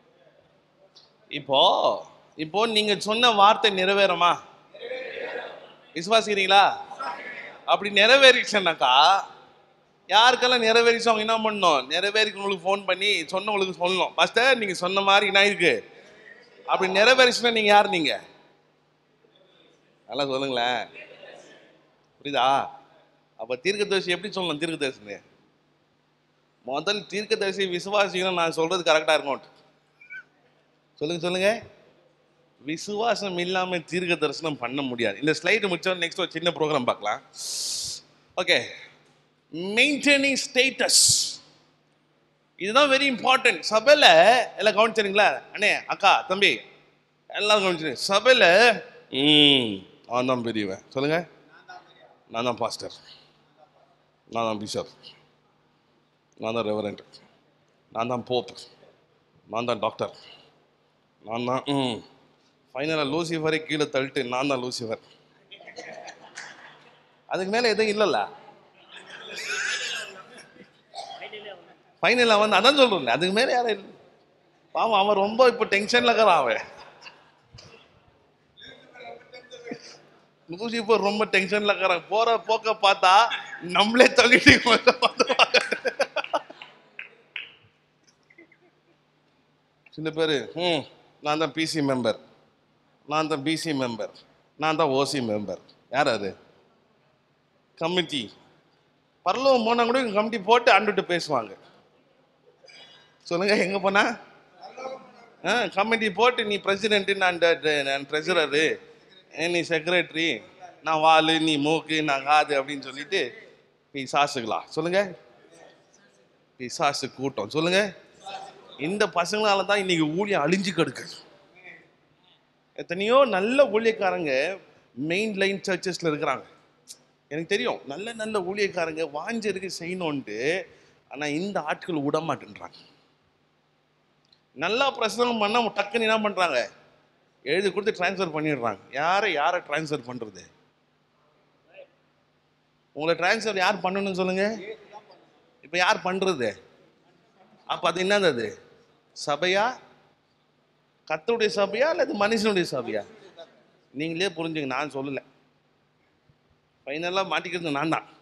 இப்போ நீங்க சொன்ன வார்த்தை நிறைவேறுமா? விசுவாசிக்கிறீங்களா? அப்படி நிறைவேறிச்சுனாக்கா யாருக்கெல்லாம் நிறைவேறிச்சு அவங்க என்ன பண்ணணும்? நிறைவேறிக்கிறவங்களுக்கு ஃபோன் பண்ணி சொன்னவங்களுக்கு சொல்லணும், பாஸ்டர் நீங்க சொன்ன மாதிரி என்ன இருக்கு. அப்படி நிறைவேறிச்சுன்னா நீங்க யார்? நீங்க நல்லா சொல்லுங்களேன். புரியுதா? அப்ப தீர்க்கதரிசி எப்படி சொல்லணும்? தீர்க்கதரிசி முதல் தீர்க்கதரிசி விசுவாசிக்கணும். நான் சொல்றது கரெக்டா இருக்கும். சொல்லுங்க. விசுவாசம் இல்லாம தீர்க்க தரிசனம் பண்ண முடியாது. இந்த ஸ்லைடு முடிச்சோம். நெக்ஸ்ட் ஒரு சின்ன ப்ரோக்ராம் பார்க்கலாம். ஓகே, மெயின்டைனிங் ஸ்டேட்டஸ், இதுதான் வெரி இம்பார்ட்டன்ட். சபையில எல்லாம் கவனிச்சிருங்களா? அண்ணே, அக்கா, தம்பி எல்லாம் கவனிச்சு. சபையில நான் தான் பெரியவன் சொல்லுங்க, நான் தான் பாஸ்டர், நான் தான் பிஷப், நான் தான் ரெவரண்ட், நான் தான் போப், நான் தான் டாக்டர், நான் தான் ஃபைனலாக லூசிஃபரை கீழே தள்ளிட்டு நான் தான் லூசிஃபர். அதுக்கு மேலே எதுவும் இல்லைல்ல. ஃபைனலாக வந்து அதான் சொல்கிறேன், அதுக்கு மேலே யாரும் இல்லை. பாவம் அவன் ரொம்ப இப்போ டென்ஷனில் இருக்கிறான். அவன் லூசிஃபர் ரொம்ப டென்ஷனில் இருக்கிறான். போகிற போக்க பார்த்தா நம்மளே தள்ளிட்டு சில பேர் நான் தான் பிசி மெம்பர், நான் தான் பிசி மெம்பர், நான் தான் ஓசி மெம்பர். யார் அது? கமிட்டி. பரலோகம் போனால் கூட கமிட்டி போட்டு அண்டுட்டு பேசுவாங்க. சொல்லுங்க, எங்கே போனா கமிட்டி போட்டு நீ பிரசிடென்ட், நான் ட்ரெஸரரு, நீ செக்ரட்டரி, நான் வாலு, நீ மூக்கு, நான் காது அப்படின்னு சொல்லிட்டு பிசாசுகளா? சொல்லுங்க, பிசாசு கூட்டம். சொல்லுங்க, இந்த பசங்களால தான் இன்னைக்கு ஊழியம் அழிஞ்சு கிடக்கு. எத்தனையோ நல்ல ஊழியக்காரங்க மெயின் லைன் சர்ச்சஸ்ல இருக்கிறாங்க. எனக்கு தெரியும், நல்ல நல்ல ஊழியக்காரங்க வாஞ்சருக்கு செய்யணும்ட்டு. ஆனால் இந்த ஆட்கள் விட மாட்டேன்றாங்க. நல்லா பிரசங்கம் பண்ண டக்குன்னு என்ன பண்ணுறாங்க? எழுதி கொடுத்து டிரான்ஸ்ஃபர் பண்ணிடுறாங்க. யாரை டிரான்ஸ்ஃபர் பண்ணுறது? உங்களை டிரான்ஸ்ஃபர் யார் பண்ணணும்னு சொல்லுங்க. இப்போ யார் பண்ணுறது? அப்போ அது என்னது? அது சபையா? கர்த்தருடைய சபையா அல்லது மனுஷனுடைய சபையா? நீங்களே புரிஞ்சுங்க, நான் சொல்லலை. ஃபைனலாக மாட்டிக்கிறது நான் தான்.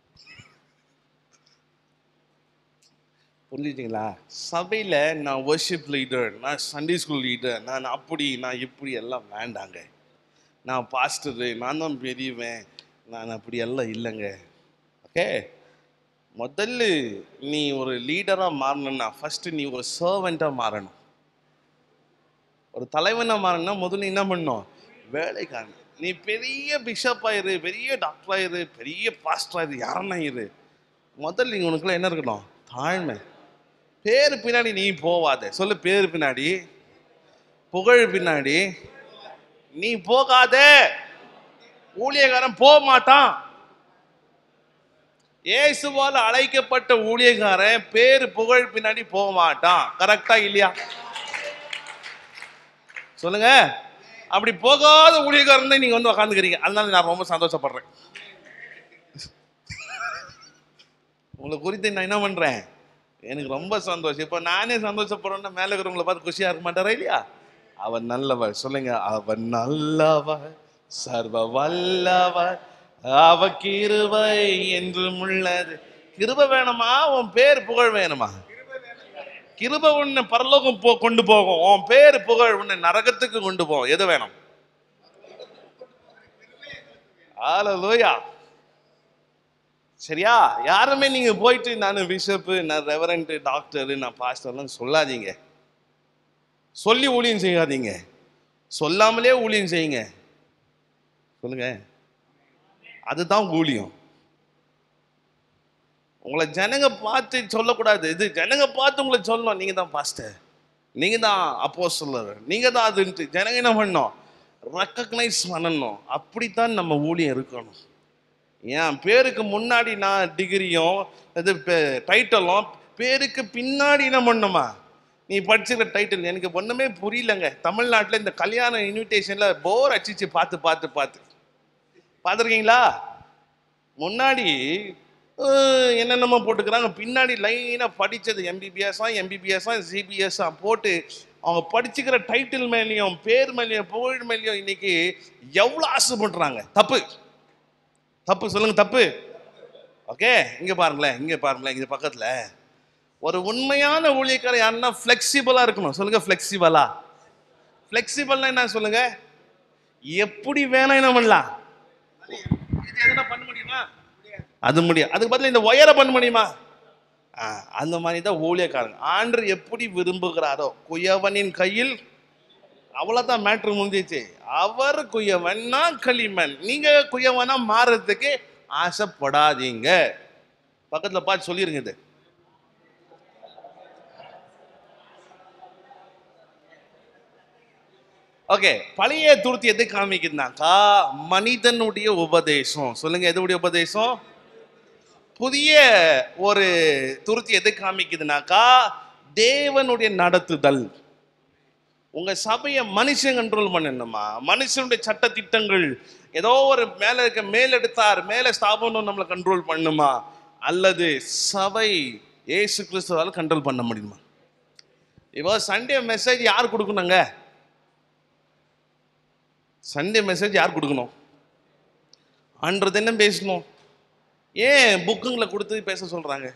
புரிஞ்சுச்சிங்களா? சபையில் நான் வர்ஷிப் லீடர், நான் சண்டே ஸ்கூல் லீடர், நான் அப்படி நான் இப்படி எல்லாம் வேண்டாங்க. நான் பாஸ்டரு, நான் தான் பெரியவன், நான் அப்படி எல்லாம் இல்லைங்க. ஓகே, முதல்ல நீ ஒரு லீடராக மாறணும்னா ஃபஸ்ட்டு நீ ஒரு சர்வெண்ட்டாக மாறணும். ஒரு தலைவனாக மாறணும்னா முதல்ல என்ன பண்ணணும்? வேலைக்காரன். நீ பெரிய பிஷப் ஆயிரு, பெரிய டாக்டர் ஆயிரு, பெரிய பாஸ்டர் ஆயிரு, யாரன்னா இரு, முதல்ல நீங்க உனக்குள்ள என்ன இருக்கணும்? தாழ்மை. பேரு பின்னாடி நீ போவாத. சொல்லு, பேரு பின்னாடி, புகழ் பின்னாடி நீ போகாத. ஊழியக்காரன் போக மாட்டான். இயேசுவால அழைக்கப்பட்ட ஊழியக்காரன் பேரு புகழ் பின்னாடி போக மாட்டான். கரெக்டா இல்லையா? சொல்லுங்க. அப்படி போகாத ஊழியக்காரன் தான் நீங்க வந்து உக்காந்துக்கிறீங்க. அதனால நான் ரொம்ப சந்தோஷப்படுறேன். உங்களை குறித்து நான் என்ன பண்றேன்? எனக்கு ரொம்ப சந்தோஷம். இப்போ நானே சந்தோஷப்படுறேன்னா மேலே இருக்கிறவங்களை பார்த்து குஷியா இருக்க மாட்டாரா இல்லையா? அவர் நல்லவர். சொல்லுங்க, அவர் நல்லவர், சர்வ வல்லவர், அவ கிருபை என்றும் உள்ளது. கிருபை வேணுமா? உன் பேர் புகழ் வேணுமா? கிருபை உன்னை பரலோகம் கொண்டு போகும். உன் பேர் புகழ் உன்னை நரகத்துக்கு கொண்டு போகும். எது வேணும்? ஹல்லேலூயா. சரியா? யாருமே நீங்க போயிட்டு நான் பிஷப்பு, நான் ரெவரண்ட், டாக்டர், நான் பாஸ்டர்லாம் சொல்லாதீங்க. சொல்லி ஊழியம் செய்யாதீங்க. சொல்லாமலே ஊழியம் செய்யுங்க. சொல்லுங்க, அதுதான் ஊழியம். உங்களை ஜனங்க பார்த்து சொல்லக்கூடாது. இது ஜனங்க பார்த்து உங்களை சொல்லணும், நீங்க தான் பாஸ்டர், நீங்க தான் அப்போஸ்தலர், நீங்க தான் அதுன்ட்டு ஜனங்க என்ன பண்ணணும்? ரெக்கக்னைஸ் பண்ணணும். அப்படித்தான் நம்ம ஊழியம் இருக்கணும். என் பேருக்கு முன்னாடி நான் டிகிரியும் இது டைட்டலும், பேருக்கு பின்னாடி என்ன பண்ணுமா? நீ படிச்சுக்கிற டைட்டில் எனக்கு ஒன்றுமே புரியலங்க. தமிழ்நாட்டில் இந்த கல்யாண இன்விடேஷனில் போர் அடிச்சிச்சு பார்த்து பார்த்து பார்த்து. பார்த்துருக்கீங்களா? முன்னாடி என்னென்னமோ போட்டுக்கிறாங்க, பின்னாடி லைனாக படித்தது எம்பிபிஎஸ்ஸா சிபிஎஸ்ஸா போட்டு அவங்க படிச்சுக்கிற டைட்டில் மேலேயும் பேர் மேலேயும் புகழ் மேலேயும் இன்னைக்கு எவ்வளோ ஆசைப்படுறாங்க. தப்பு தப்பு, சொல்லுங்க தப்பு. ஓகே, இங்கே பாருங்களேன், இங்கே பக்கத்தில் ஒரு உண்மையான ஊழியக்காரர் யாருன்னா ஃப்ளெக்சிபிளாக இருக்கணும். சொல்லுங்க, ஃப்ளெக்சிபிளா. ஃப்ளெக்சிபிள்னா என்ன சொல்லுங்க? எப்படி வேணா என்ன பண்ணலாம்? இது எதுனா பண்ண முடியுமா? அது முடியும். அதுக்கு பதில் இந்த ஒயரை பண்ண முடியுமா? அந்த மாதிரி தான் ஊழியக்காரங்க. ஆண்டவர் எப்படி விரும்புகிறாரோ, குயவனின் கையில், அவ்வளோதான் மேட்ரு முடிஞ்சிச்சு. அவர் குயவன்னா களிமண். நீங்க குயவனா மாறுறதுக்கு ஆசைப்படாதீங்க. பக்கத்தில் பார்த்து சொல்லிருங்க இது. ஓகே, பழைய துருத்தி எது காமிக்குதுனாக்கா மனிதனுடைய உபதேசம். சொல்லுங்க, எதுடைய உபதேசம்? புதிய ஒரு துருத்தி எது காமிக்குதுனாக்கா தேவனுடைய நடத்துதல். உங்க சபையை மனுஷன் கண்ட்ரோல் பண்ணணுமா? மனுஷனுடைய சட்ட திட்டங்கள் ஏதோ ஒரு மேல இருக்க மேலெடுத்தார் மேல ஸ்தாபனம் நம்மளை கண்ட்ரோல் பண்ணுமா? அல்லது சபை ஏசு கிறிஸ்துவால் கண்ட்ரோல் பண்ண முடியுமா? இப்போ சண்டே மெசேஜ் யார் கொடுக்கணுங்க? சண்டே மெசேஜ் யார் கொடுக்கணும்? ஆண்டவர் என்ன பேசணும்? ஏன் புக்குங்களை கொடுத்து பேச சொல்றாங்க?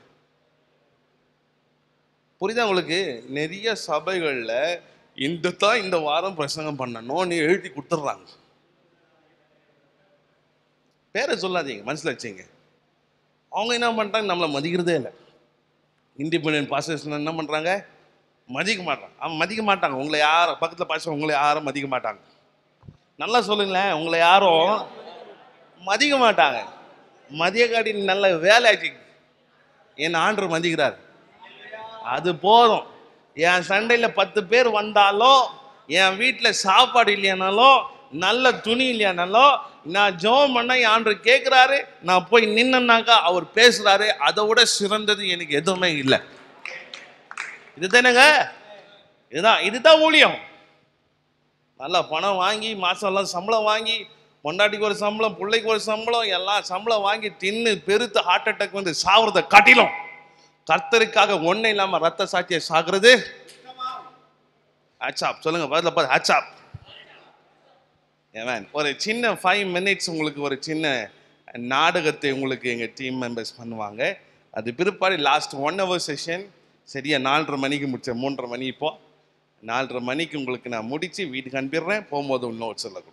புரியுதா உங்களுக்கு? நிறைய சபைகளில் இந்த வாரம் பிரசங்கம் பண்ணணும் நீ எழுதி கொடுத்துட்றாங்க. பேரை சொல்லாதீங்க, மனசில் வச்சுங்க. அவங்க என்ன பண்ணுறாங்க? நம்மளை மதிக்கிறதே இல்லை. இண்டிபெண்டன்ட் பாஸ்டர்ஸ் என்ன பண்ணுறாங்க? மதிக்க மாட்டாங்க. அவன் மதிக்க மாட்டாங்க. உங்களை யாரும் பக்கத்தில் பாஸ்டர் உங்களை யாரும் மதிக்க மாட்டாங்க. நல்லா சொல்லுங்களேன், உங்களை யாரும் மதிக்க மாட்டாங்க. மதிய காட்டி நல்ல வேலை ஆச்சு. என் ஆண்டவர் மதிக்கிறார், அது போதும். என் சண்டையில் 10 பேர் வந்தாலும், என் வீட்டில் சாப்பாடு இல்லையானாலும், நல்ல துணி இல்லையானாலும், நான் ஜெபம் பண்ண என் ஆண்டவர் கேட்குறாரு, நான் போய் நின்னேன்னாக்கா அவர் பேசுகிறாரு. அதை விட சிறந்தது எனக்கு எதுவுமே இல்லை. இதுதானேங்க? இதுதான் ஊழியம். நல்லா பணம் வாங்கி மாதம்லாம் சம்பளம் வாங்கி, பொண்டாட்டிக்கு ஒரு சம்பளம், பிள்ளைக்கு ஒரு சம்பளம், எல்லாம் சம்பளம் வாங்கி தின்னு பெருத்து ஹார்ட் அட்டாக் வந்து சாவுறதை காட்டிலும் கர்த்தருக்காக ஒன்றும் இல்லாமல் ரத்த சாட்சியை சாகுறது ஹேட்ஸ்ஆப். சொல்லுங்க, பதில் பார்த்து ஹேட்ஸ்ஆப். ஏன் ஒரு சின்ன 5 minutes உங்களுக்கு ஒரு சின்ன நாடகத்தை உங்களுக்கு எங்கள் டீம் மெம்பர்ஸ் பண்ணுவாங்க. அது பிற்பாடு லாஸ்ட் 1 hour செஷன் சரியா 4:30 மணிக்கு முடிச்சேன். 3:30 மணி. இப்போ 4:30 மணிக்கு உங்களுக்கு நான் முடித்து வீட்டுக்கு அனுப்பிடுறேன். போகும்போது இன்னும் சொல்லக்கூடாது.